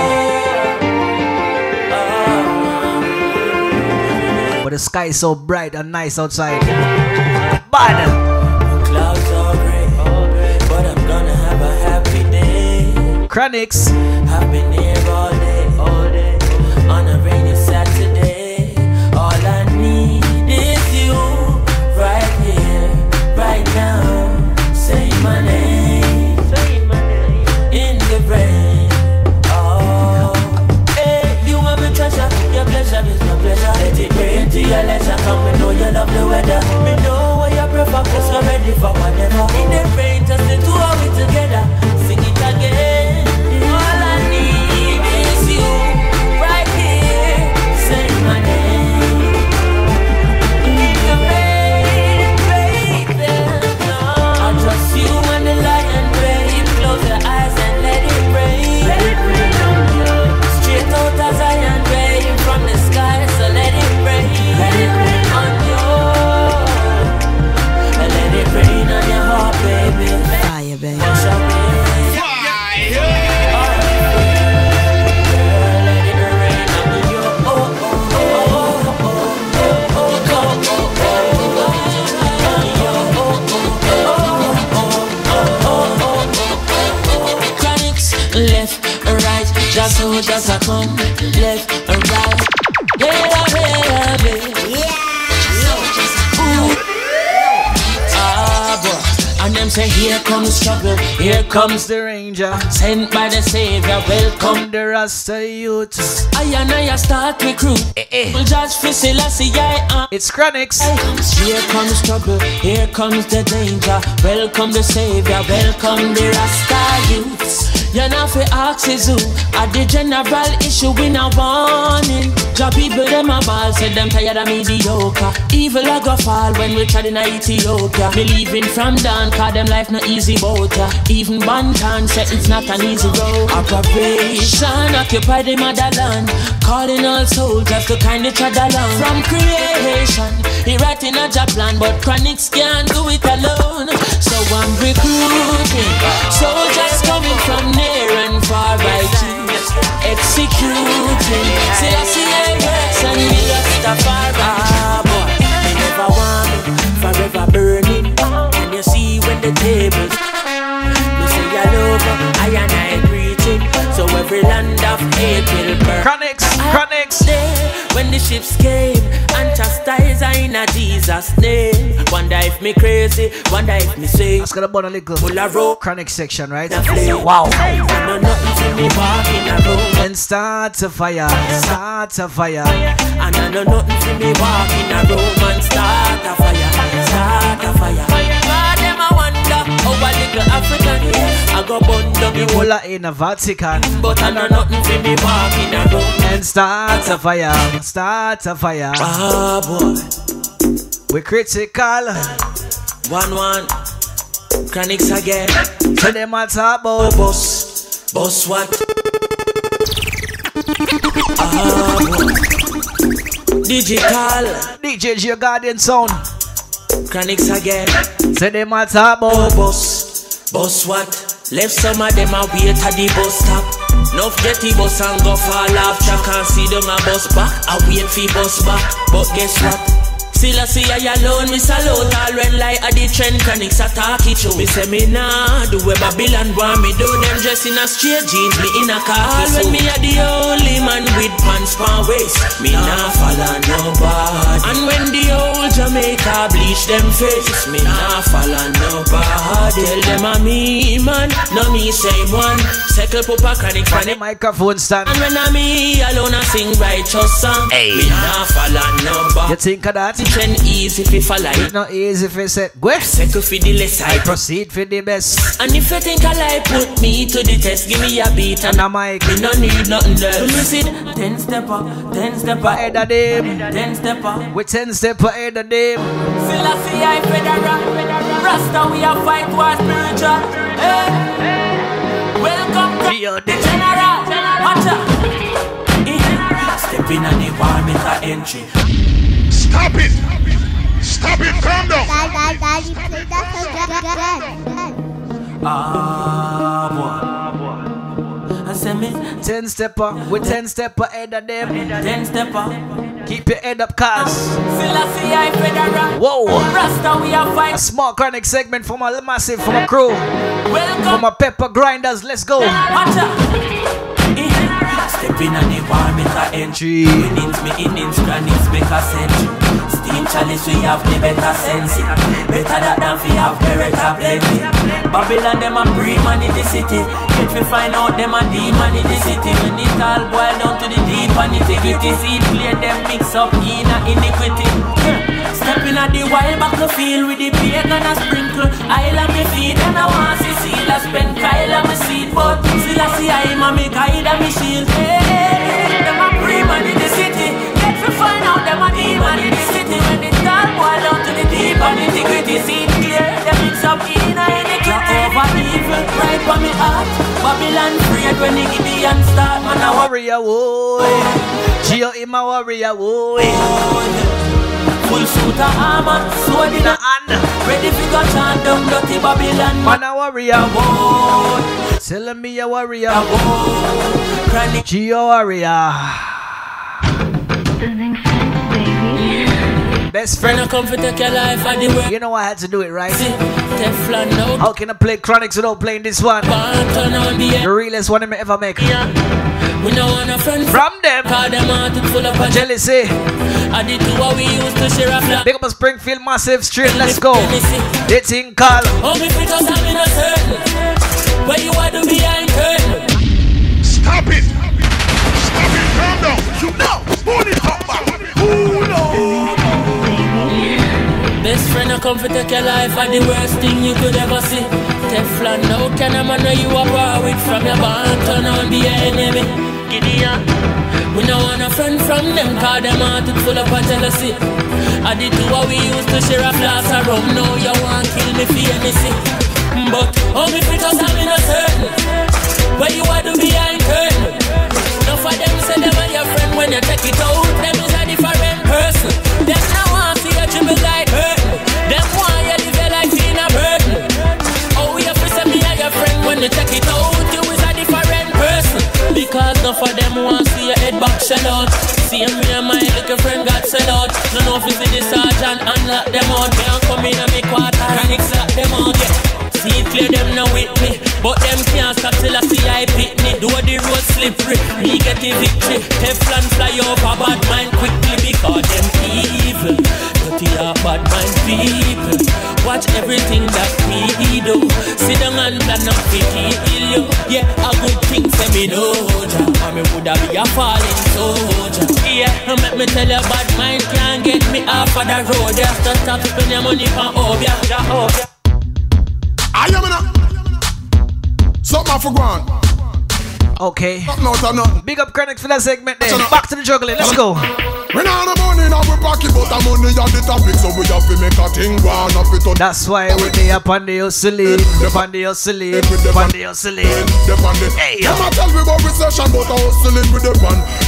But the sky is so bright and nice outside. Bad. Clouds are gray, but I'm gonna have a happy day. Chronics. I've been here all day, all day, on a rainy Saturday. All I need is you, right here, right now. Say my name, say my name, in the rain. Oh, hey, you are my treasure, your pleasure is my pleasure. Let it rain to your leisure, come and know you love the weather. Me know what you prefer, cause I'm ready for whatever. In the rain, just the two of it together. Sing it again. All I need is you, right here. Say my name. In the rain, baby. I trust you and the light and rain. Close your eyes and let it rain. Let it rain on you. Straight out as Zion rain from the sky, so let it rain. Let it rain on you. And let it rain on your heart, baby. Fire, baby. Wash up, baby. Just so just a come, left and right. Yeah, yeah, baby. Yeah. So just ooh. Ah, boy. And them say, here comes trouble, here comes the ranger, sent by the savior. Welcome the Rasta youth. I and I start recruit. Eh, eh. We'll judge for Selassie, I It's Chronics. Here comes trouble, here comes the danger. Welcome the savior, welcome the Rasta youths. You're not for axes who at the general issue in a warning. Job people them a ball, said them tired of mediocre. Evil a go fall when we tried in Ethiopia. Believing from down, cause them life not easy boat ya. Even Bantan said it's not an easy road. Operation occupy the motherland, calling all soldiers to kind of trod along. From creation, he writing a job plan, but Chronics can't do it alone. So I'm recruiting soldiers coming from near and far by choose, executing. Say I see I works and we lost a far by. Boy, they never want me, forever burning. And you see when the tables, you say I love her, I and I preaching. So every land of hate will burn. Chronics, Chronics. When the ships came and chastise I in a Jesus name. Wonder if me crazy, wonder if me say. Let's get about a little Chronic section, right? Wow. And start a fire, start a fire. And I know nothing for me walk in a room and start a fire, start a fire. God, them I wonder how a little African is. I go bun down the whole in a Vatican. But I know nothing for me walk in a room and start a fire, start a fire. Ah, boy. We critical. One, one. Chronics again. So them a talk about boss. Boss what? Ah, boy. Digital D J Gio Guardian Sound. Chronics again. Say them all talk about oh, boss, boss what? Left some of them a wait at the bus stop. Nuff get the bus and go fall off. I can't see them a bus back. I wait for bus back. But guess what? Still I see I alone, me salute all when like at the trend chronics attack it show. Me say me nah do where Babylon want me do. Them dress in a straight jeans, me in a car. When me a the only man with pants pan waist, me nah follow nobody. And when the old Jamaica bleach them face, me nah follow nobody. Tell them a me man, no me same one. Circle Papa Chronic on the microphone stand. And when I me alone I sing righteous song, hey. Me nah follow nobody. You think of that? Trend easy if you follow it. It's not easy if you say go. Second for the less I proceed for the best. And if you think I like put me to the test, give me a beat and a mic. Me no need nothing less. You see, ten step up, ten step up ahead of them. Ten step up, we ten step ahead of them. Selassie I federal, Rasta we a fight war spiritual. Hey, welcome to the general. Watch out. Step in and the war make a entry. Stop it! Stop it! Calm down! Ah, boy. I say me ten stepper, with ten stepper ahead of them. Ten stepper. Keep your head up, cuz. Selassie I federal. Whoa. Rasta we are fight. A small chronic segment from a massive, from a crew. Welcome. From a pepper grinders. Let's go. Watch out. Step in and the war make a entry. Winnings me innings, chronics make a century. Steam chalice we have the better sense. Better that than we have beretta plenty. Babylon them a breed man in the city. If we find out them a demon in the city. When it all boil down to the deep and integrity. Seed clear them mix up in a iniquity. Step in at the wild back the field with the pagan and a sprinkle. I'll have me feed and I want to see I spend Kyle and me seed. But still I see I'm a me guide and me shield. Hey, them a free man in the city. Get to find out them a demon in the city. When it all boil down to the deep and integrity. Seed clear them mix up in a iniquity. Over evil right for me heart. Babylon afraid when the Gideon start. Man a warrior, whoa. Gio in my warrior, whoa. Full suit of armor, sword in a hand. Ready for go chant down dirty Babylon. Man a warrior, boy. Tell me a warrior, boy. Gio warrior. Best friend, I come for take your life and the way. You know I had to do it, right? Teflon no. How can I play Chronics without playing this one? The realest one I ever make. Yeah. We know one a friend from them. Call them out full of jealousy. I did do what we used to share a flat. Big up a Springfield massive street. Let's go. It's in call. Oh, me fit us I'm in a certain. Where you are to behind curtain. Stop it. Stop it. Calm down. You know. Pull it up back. Ooh, no. Best friend, I come for take your life and the worst thing you could ever see. Teflon, no can a man know you are war with from your band, turn on be your enemy. Gideon, we know want a friend from them, call them out it full of a jealousy. I did do what we used to share a glass of rum, now you want kill me for anything. But, oh me fit us I'm in a certain. Where you are to behind curtain. Enough of them say them are your friend when you take it out, them is a different person. Them now want to see you dribble like hurting. Them want you live your life in a burden. Oh, you have to say me and your friend when you take it out, you is a different person. Because enough of them want to see your head back shell out. See me and my little friend got sell out. No know if it's the sergeant and lock them out. They don't come in and make water and it's lock them out, yeah. See clear them now with me, but them can't stop till I see I pick me. Do the road slippery, me get the victory. Teflon fly over bad mind quickly because them evil. Dirty are bad mind people. Watch everything that we do. Sit down and plan up to kill you. Yeah, a good thing say me no ja. And me woulda be a falling soldier. Yeah, and make me tell you bad mind can't get me off of the road. You have to stop spend your money for Obia. Obia. I am in a something for gone. Okay. No, no, no. Big up Chronics for that segment then. Back to the juggling. Let's go. We not the money in our pocket, but the money on the topic, so we have to make a thing go on up it. That's why we dey up on the hustling, up on the hustling, up on the hustling. Hey, them a tell me about recession, but I hustling with the man.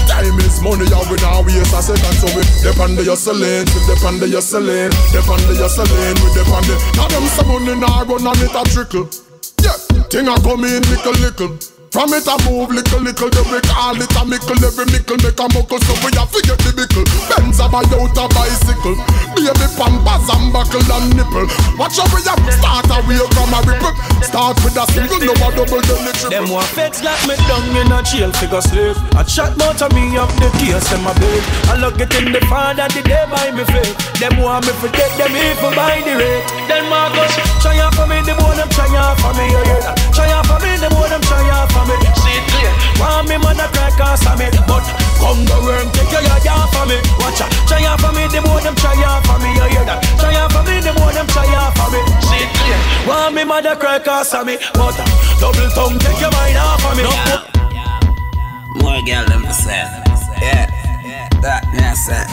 Time is money, and we now waste a second. So we depend on your selling, we depend on your selling, depend on your selling, we depend on. Now them some money now run and it a trickle. Yeah, thing a come in little little. From it a move little little, then we call it a mickle. Every mickle make a muckle, so we a forget the mickle. Benz a buy out a bicycle. Baby pampers and buckle and nipple. Watch how we a start a wheel from a ripple. Start with a single, no a double, then the triple. Them want feds like me down in a jail figure slave. I chat more to me up the case them a babe. I look it in the father the day by me faith. Them want me forget them evil by the rate. Then Marcus, try out for me, the boy them try out for me. You hear that? Try out for me, the boy them try out for me. See it clear. Want me mother cry cause of me. But come go worm, take your yard for me. Watch out, try out for me, the boy them try out for me. You hear that? Try out for me, the boy them try out for me. See it clear. Want me mother cry cause of me. But double tongue, take your mind off for me. Yeah, yeah. More girl than percent. Yeah, that necessary.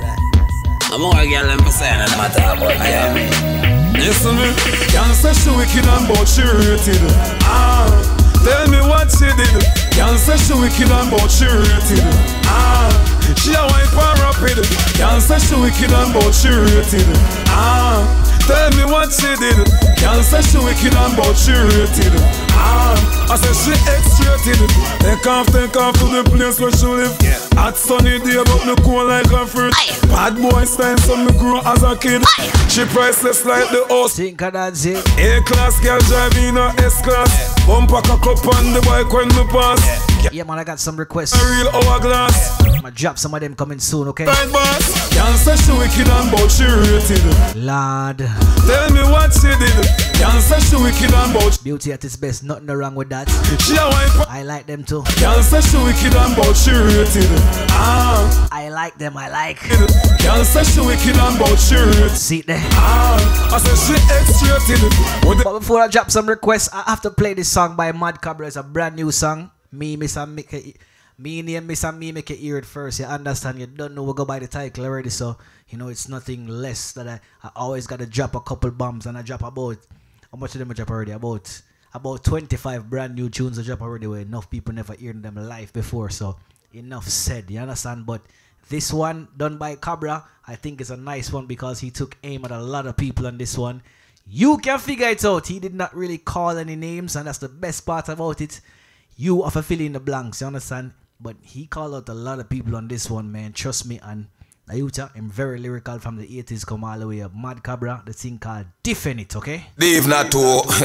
More girl than percent, no matter what I am. Listen me, can't say she wicked and but she rated. Ah, tell me what she did. Can't say she wicked and but she rated. Ah, she a wipe and rapid. Can't say she wicked and but she rated. Ah, tell me what she did. Can't say she wicked and but she rated. Ah, I said she X-rated. Take off, take off to the place where she live. Hot sunny day but me cool like a fruit. Bad boy style so me grow as a kid. She priceless like the house. Think of that shit. A-class girl driving a S-class. Bumper cock up on the bike when me pass. Yeah man, I got some requests. A real hourglass. I'ma drop some of them coming soon, okay? Right boss. Can't say she wicked and but she rated. Lord, tell me what she did. Can't say she wicked and but beauty at its best, nothing wrong with that. She a wife. I like them too. Can't say she wicked and but she rated. Ah, I like them, I like. Can't say she wicked and but she rated. See it there. Ah, I said she X-rated. But before I drop some requests, I have to play this song by Mad Cabra. It's a brand new song. Me, Miss and Mickey. Me name Miss and me make it hear it first. You understand? You don't know we go by the title already, so you know it's nothing less that I, I always gotta drop a couple bombs, and I drop about how much of them I drop already? About about twenty-five brand new tunes I drop already where enough people never heard them live before, so enough said, you understand? But this one done by Cabra, I think is a nice one because he took aim at a lot of people on this one. You can figure it out. He did not really call any names, and that's the best part about it. You have to fill in the blanks, you understand? But he called out a lot of people on this one, man. Trust me. And Ayuta, I'm very lyrical from the eighties, come all the way up. Mad Cabra, the thing called Definite, okay? Leave not to.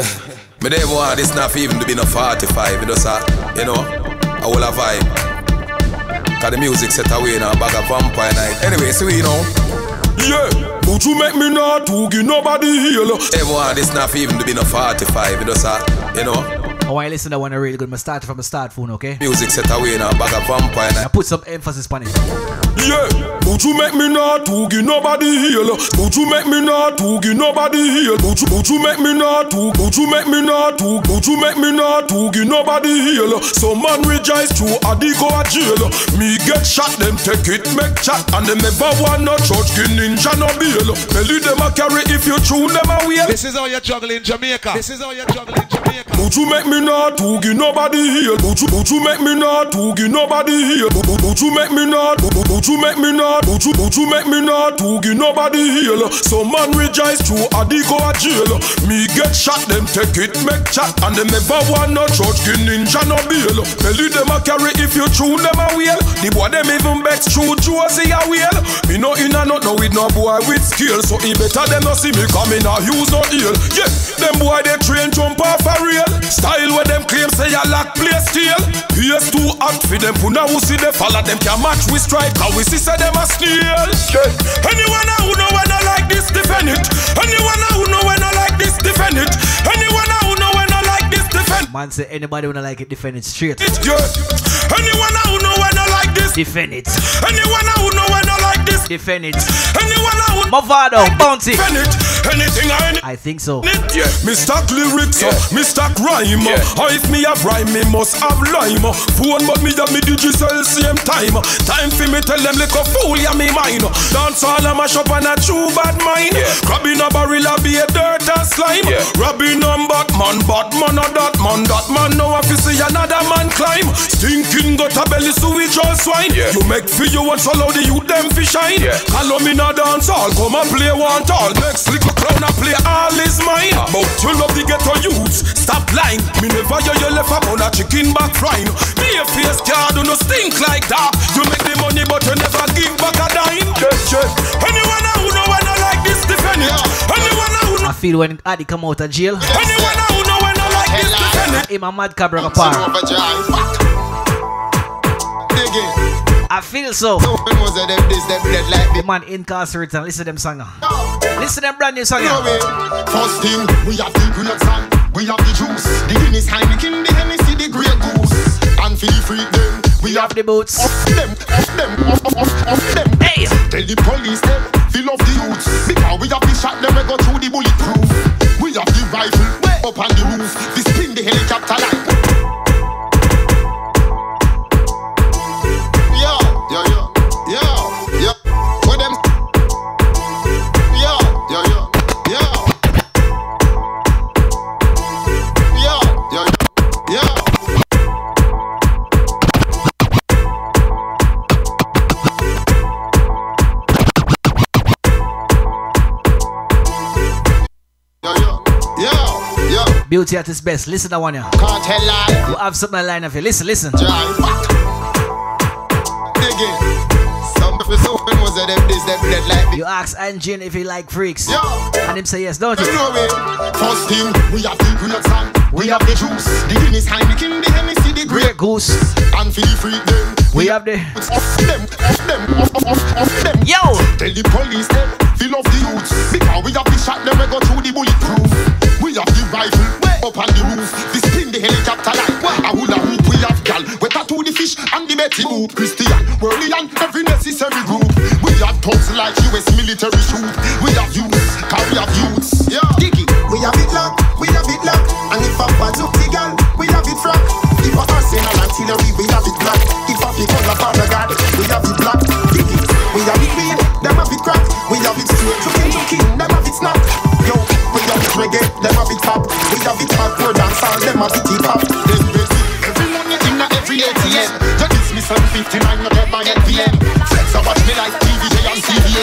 Me never want this not even to be no forty-five. You know, sir. You know, I will have vibe. Cause the music set away now, bag of vampire night. Anyway, so you know. Yeah, but you make me not to give nobody heal. Never want this not even to be no forty-five. You know, sir. You know. I want you to listen to that one really good. I start from the start phone, okay? Music set away now, bag of vampire night. I put some emphasis on it. Yeah, but you make me not to give nobody heal. But you make me not to give nobody heal. But you, but you make me not to. But you make me not to. But you make me not to give nobody heal. Some man rejoice through a dig go a jail. Me get shot, them take it, make chat, and them never want no church, king ninja no bail. Belly them a carry if you chew them a wheel. This is how you juggle in Jamaica. This is how you juggle in Jamaica. But you make me not to give nobody heal. But you, but you make me not to give nobody heal. But, but, but you make me not. But, but you make me not. But you, but you make me not to give nobody heal. Some man rejoice through a dig go a jail. Me get shot, them take it, make chat, and them never want no church, king ninja no bail. Belly them a carry if you chew them a wheel. The boy them even vex through Josie a wheel. Me no in a not no with no boy with skill, so he better them no see me coming a use no heel. Yeah, them boy they train jump off a rail. Style where them claim say a lock play steel. P S two act for them puna who see they follow them can match with strike. Cause we see say them a snail. Yeah. Anyone who know when I like this defend it. Anyone who know when I like this defend it. Anyone who know when I like this defend it. Man say anybody when I like it defend it straight. It's good. Anyone who know when I like this defend it. Anyone who know when I like this defend it. Anyone who Movado, bounty. Defend it. Anything I I think so. Yeah. Me stack lyrics, yeah. Me stack rhyme. Yeah. Or if me have rhyme, me must have lime. Phone but me have me digital same time. Time for me tell them like a fool, yeah me mine. Dance all a mash up and a true bad mind. Yeah. Grabbing a barrel a be a dirt and slime. Yeah. Robbing on Batman, Batman a that man. that man now if you see another man climb. Stinking got a belly sewage all swine. Yeah. You make for you and follow the youth them fi shine. Yeah. Call me in a dance hall, come and play one tall. Next little clown a play all is mine. Uh. But you love the ghetto youths, stop lying. Me never hear you left a pound of chicken back frying. Be a face card, do no stink like that. You make the money but you never give back a dime. Yeah, yeah. Anyone who know when I like this defend it. Anyone who know. I feel when Addy come out of jail. Anyone who know when I like this defend it. I'm a mad cabra apart. I feel so. The man incarcerated and listen to them song. Listen to them brand new song. First thing, we have the great song. We have the juice. The Guinness Heineken, the Hennessy, the Grey Goose. And feel free them. We have the boots. Off them, off them, off, off, off them. Hey! Tell the police them, fill off the youths. Because we have the shot them, we go through the bulletproof. We have the rifle, up on the roof. We spin the helicopter like. Beauty at its best. Listen to one here. Can't tell lie. You have something line of here. Listen, listen. You ask Angie if he like freaks. Yo. And him say yes, don't you? First thing, we have the great song. We have the juice. The Guinness Heineken, the Hennessy, the Grey Goose. And feel free them. We, we have the off them, off them, off, off, off them. Yo! Tell the police them, fill off the youths. Because we have the shot them, we go through the bulletproof. We have the rifle, up on the roof. We spin the helicopter like a hula hoop. We have gal, we tattoo the fish and the Betty Boop. Christian, Whirly and every necessary group. We have thugs like U S military shoot. We have youths, cause we have youths. Yeah. Diggy, we have it locked, we have it locked. And if I bad up the gal, we have it frack. If I arsenal artillery, we have it black. If I pick on the father God, we have it black. Diggy, we have it weed, them have it crack. We have it straight, chucking, chucking, them have it snap. Yo, we have it reggae, them have it pop. We have it hardcore dance, all them have it hip hop. Then basic, every money in every A T M. You kiss me seven fifty-nine, you get my eight P M. Flex so watch me like T V J and C V A.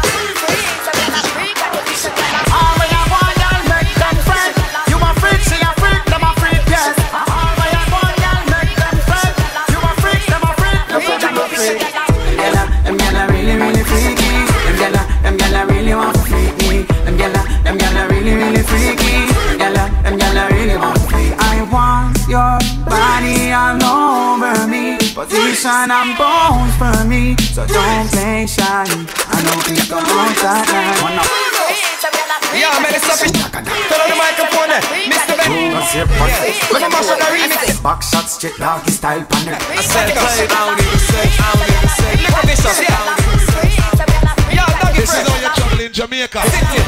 All when I want, y'all make them friend. You a freak, see a freak, them a freak, yes. All when I want, y'all make them friend. You a freak, them a freak, them a freak. Them gyal really, really freaky. Them gyal, them gyal really want to freak me. Them gyal, them gyal really, really freaky. Gyal, them gyal really want to freak. I want your body all over me. Position and bones for me. So don't play shy. I know we go on that line. Yeah, man, it's up. Turn on the microphone, Mister Ben. Let me mash up the remix. Back shots, straight doggy style panel. I said play, I don't even say, I don't even say. Look at this up, yeah. Yeah, doggy This is how you're juggling Jamaica.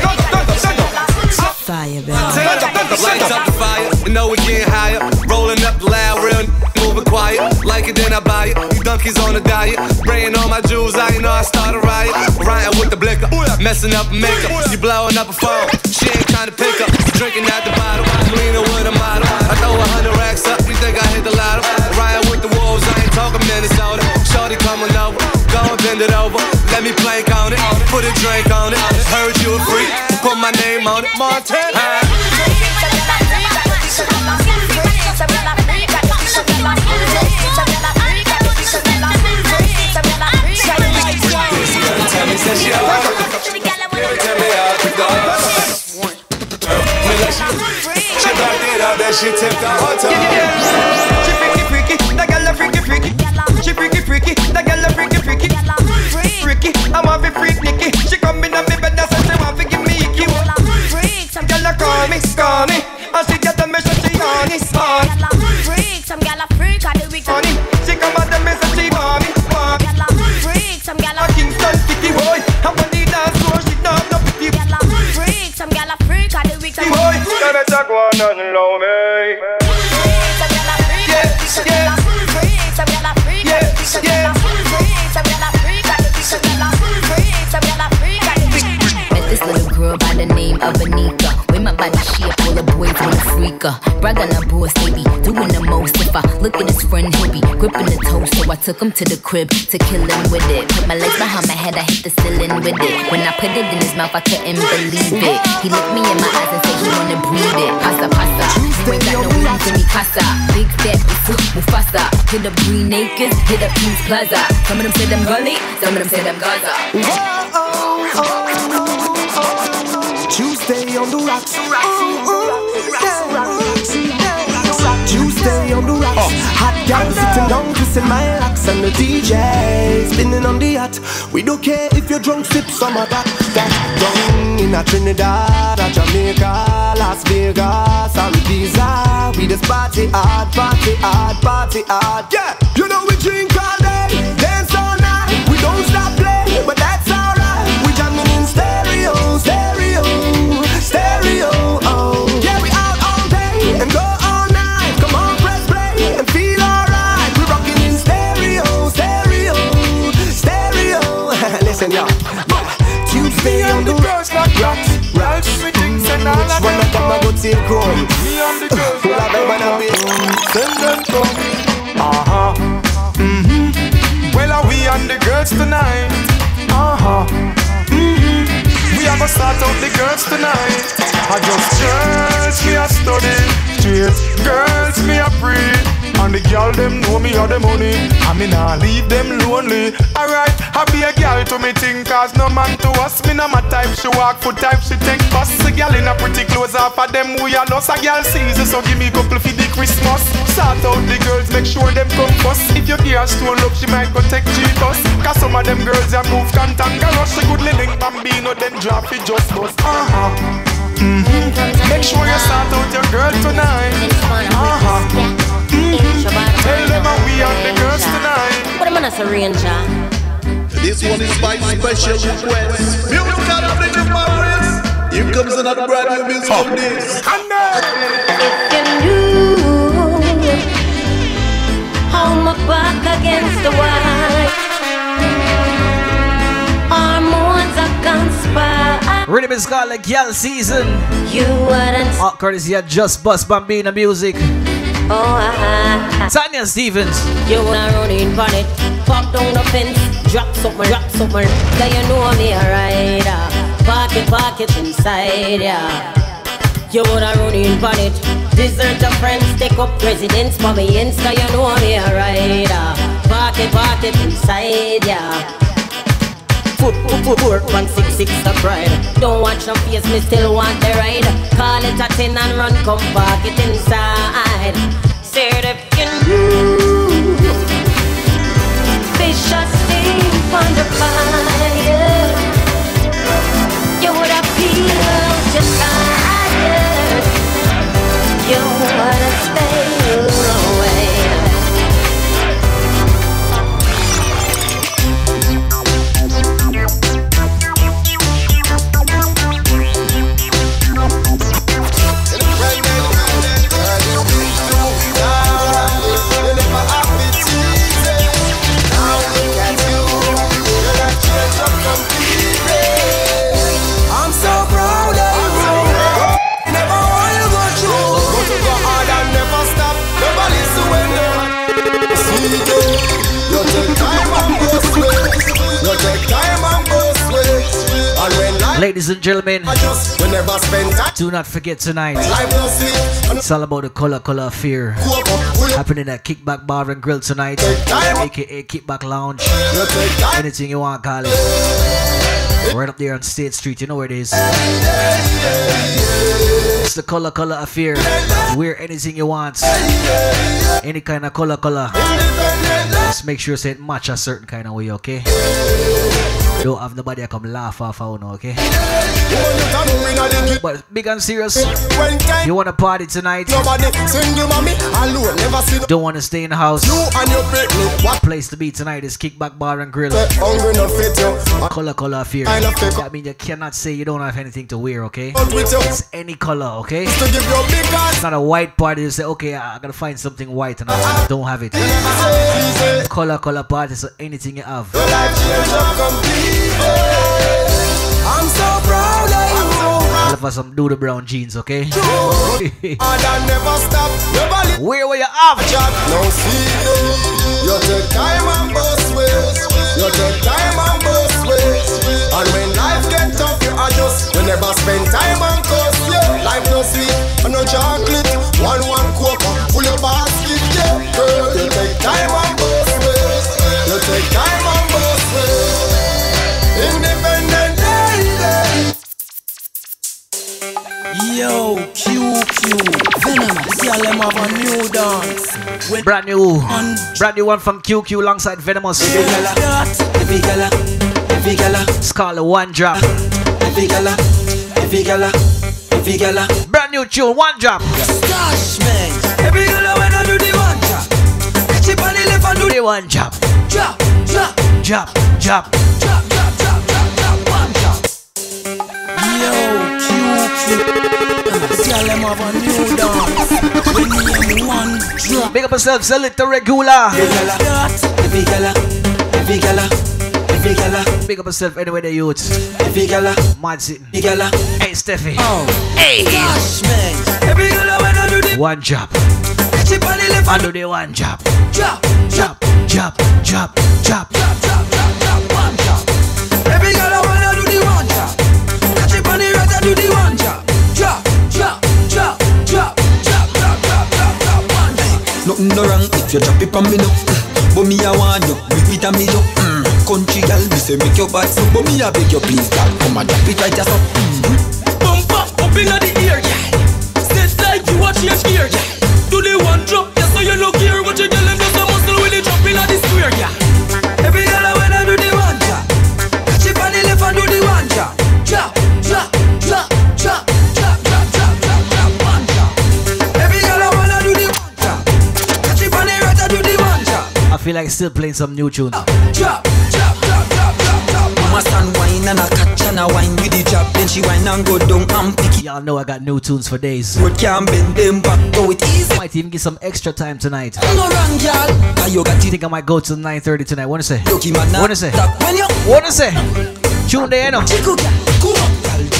Fire, baby. Lights up the fire, you know we getting higher. Rolling up the loud, real moving quiet. Like it, then I buy it. You donkeys on a diet. Spraying all my jewels, I know I start a riot. Riding with the blicker, messing up makeup. You blowing up a phone, she ain't trying to pick up. Drinking at the bottle, leaning with a model. I throw a hundred racks up, you think I hit the lotto. Riding with the wolves, I ain't talking Minnesota. Shorty coming over, go and bend it over. Let me plank on it, put a drink on it. Heard you a freak, put my name on it. Montana. She tipped the hotel. She freaky freaky, that girl a freaky freaky. She freaky freaky, that girl a freaky freaky. Freaky, I want to freak Nicky. She come in on me bed and say she want to give me icky. Some girl a call me, call me, and she get the message she on it, on. Some girl a freak on the weekend. She come at the message she want me, want. Some girl a Kingston City boy, and when he dance floor she don't no pity. Some girl a freak on the weekend. Boy, you better go on and love me. Met this little girl by the name of Anika. With my body shape, all the boys wanna freak freaker. Brag on a boss, they be doing the most. If I look at his friend, he'll be gripping the toast. So I took him to the crib to kill him with it. Put my legs behind my head, I hit the ceiling with it. When I put it in his mouth, I couldn't believe it. He looked me in my eyes and said he wanna breathe it. Pasta, pasta, you ain't got no room to me, casa. Big fat, Mufasa. Hit up Green Acres, hit up Kings Plaza. Some of them say them gully, some of them say them Gaza. Whoa, oh, oh, oh. Tuesday on the rocks. Tuesday on the rocks. Hot gal sitting down, kissing my locks. And the D J spinning on the yacht. We don't care if you're drunk, sip some of that. That down in a Trinidad, a Jamaica, Las Vegas, and Ibiza. We just party hard, party hard, party hard. Yeah, you know we drink all day, dance all night. We don't stop playing, but that's alright. We jamming in stereo, stereo, stereo. Oh, yeah, we out all day and go all night. Come on, press play and feel alright. We rocking in stereo, stereo, stereo. Listen, y'all. Tuesday on the rocks, rocks, rocks. Which one of them I go take home? Full of them and a bit. Send them come. Uh-huh. Mm-hmm. Well, are we and the girls tonight? Uh-huh. Mm-hmm. We are gonna start out the girls tonight. I just church, me a study. Straight girls, me a pray. And the girl them know me or the money. I mean I leave them lonely. Alright, I be a girl to me think. Cause no man to us. Me no my type. She walk foot type, she take bus. A girl in a pretty clothes off of them. We are lost a girl season. So give me a couple for the Christmas. Sort out the girls, make sure them come first. If you hear a stone up, she might go take G-bus. Cause some of them girls they move cantankerous. She good link bambino, then drop it just bust. Uh-huh. Mm-hmm. Make sure you sort out your girl tonight. Uh-huh. Tell them how we are the girls tonight. But I'm not a ranger. This one is my special request. Music out of the Jamaris. Here comes another brand new music from this. If you knew how my back against the wall, hormones are conspire. Rhythm is called like Gyal Season. You wouldn't. Oh, courtesy of Just Bust Bambina Music. Oh, ah, ah. Tanya Stevens. You wanna run in on it, pop down the fence, drop something, drop something. Cause you know me a rider, park it, park it inside, yeah. You wanna run in on it, desert your friends, take up residence for me ends. Cause you know me a rider, park it, park it inside, yeah. Foot, foot, foot, work one six six the pride. Don't watch no face, me still want the ride. Call it a ten and run, come park it inside. Said if you knew, vicious steam on the fire, you would have peeled your tired. You would have stayed away. Ladies and gentlemen, do not forget tonight. It's all about the color, color affair happening at Kickback Bar and Grill tonight, aka Kickback Lounge. Anything you want, call it. Right up there on State Street, you know where it is. It's the color, color affair. Wear anything you want, any kind of color, color. Just make sure say it match a certain kind of way, okay? Don't have nobody come laugh off of you, okay? But big and serious, you want to party tonight? Don't want to stay in the house? Place to be tonight is Kickback Bar and Grill. Color, color affair. That means you cannot say you don't have anything to wear, okay? It's any color, okay? It's not a white party. You say, okay, I gotta find something white and I don't have it. Color, color party, so anything you have. I'm so proud of you. All of us some do the brown jeans, okay? never stop. Where were you off? No see, you take time and boss ways. You take time and boss ways. And when life get tough, you adjust. You never spend time and cost. Yeah, life no sweet, and no chocolate. One one coke, full your basket. Yeah, girl, you take time and boss ways. You take time and boss ways. Independent lady. Yo, Q Q, Venomous, y'all them have a new dance. When brand new, brand new one from Q Q alongside Venomous. Scarlet One Drop. Brand new tune, One Drop. Stash man, every girl when I do the one drop. Chip on the left and do the one drop. Drop, drop, drop, drop, drop, drop, drop, drop, drop, one drop. Yo, Q Q. Y'all them have a new dance. When me and one drop. Big up yourself, select the regular. Every gala, every gala, every gala. Big up yourself anyway, the youths. Every gala, mad sitting. every gala. Hey, Steffi. Oh, hey. Gosh, man. Every gala when I do the one drop. Chip on the left. I do the one drop. Drop, drop, drop, drop, drop, drop, drop, drop, drop, one drop. Every gala when I do the one drop. Chip on the right, I do the one drop. Drop, drop, drop, drop, drop, drop, drop, drop, drop, one drop. Nothing no wrong if you drop it on me now. But me I want you, rip it on me up. Mm. Country girl, me say make your bad so. But me I beg you please, girl, come and drop it right just up. Mm. Bump up, up inna the ear, yeah. Set like you watch your gear, yeah. Do the one drop, yeah, so you look here. What you girl and just a muscle with the drop inna the square, yeah. Every girl when I do the one drop, chip on the left and do the one drop. Drop, drop, drop, drop, drop, drop, drop, drop, drop, one drop. Every girl when I do the one drop, chip on the right and do the one drop. I feel like still playing some new tunes. Drop, drop, drop, drop, drop, drop. Mama stand wine and I catch and I wine with the drop. Then she wine and go down and pick it. Y'all know I got new tunes for days. Road can't bend them back, go it easy. Might even get some extra time tonight. No wrong, y'all. You got think I might go to nine thirty tonight. Wanna say? Lucky man, wanna say? When you wanna say? Tune there, you know. Chico, come on,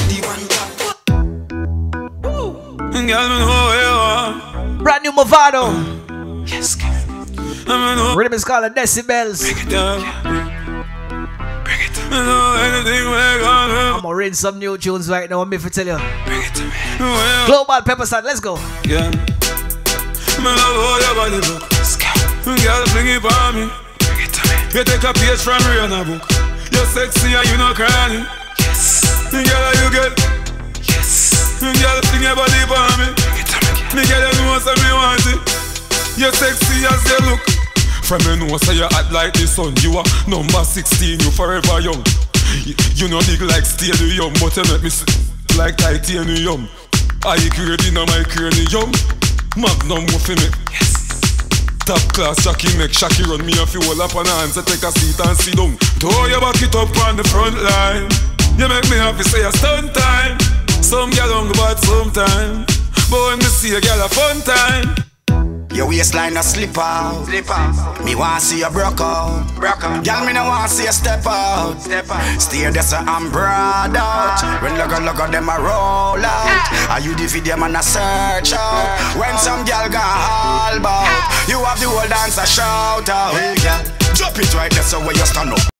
brand new Movado. Yes, rhythm is called Decibels. Bring it down. Bring it to me. Anything we're gonna. I'm gonna read some new tunes right now. I'm here to tell you. Bring it to me. Global Pepper Stand, let's go. Yeah. Me love how your body look. Girl, fling it for me. Bring it to me. You take a page from Rihanna book. You're sexy and you not crying. Yes. Girl, you get. Yes. Girl, fling your body for me. Bring it to me. Me girl, you know what me want it. You're sexy as you look. From you know say you act like the sun. You are number sixteen, you forever young. You, you know big like stadium, but you make me like titanium. I create in my cranium. Magnum muffin me. Yes. Top class Jackie make Shaki run me off you all up on hands. I take a seat and sit down. Throw your back it up on the front line. You make me happy say a stunt time. Some girl hungry but sometime. But when me see a girl a fun time. Your waistline a slip out. Slip out. Me want see you broke out. Broke out. Girl, me no want see you step out. Step out. Stay there so I'm broad out. When look at look at them a roll out. Are you the video man a search out? When some girl got haul bout, you have the whole dance a shout out. Hey girl, drop it right there so where you stand up.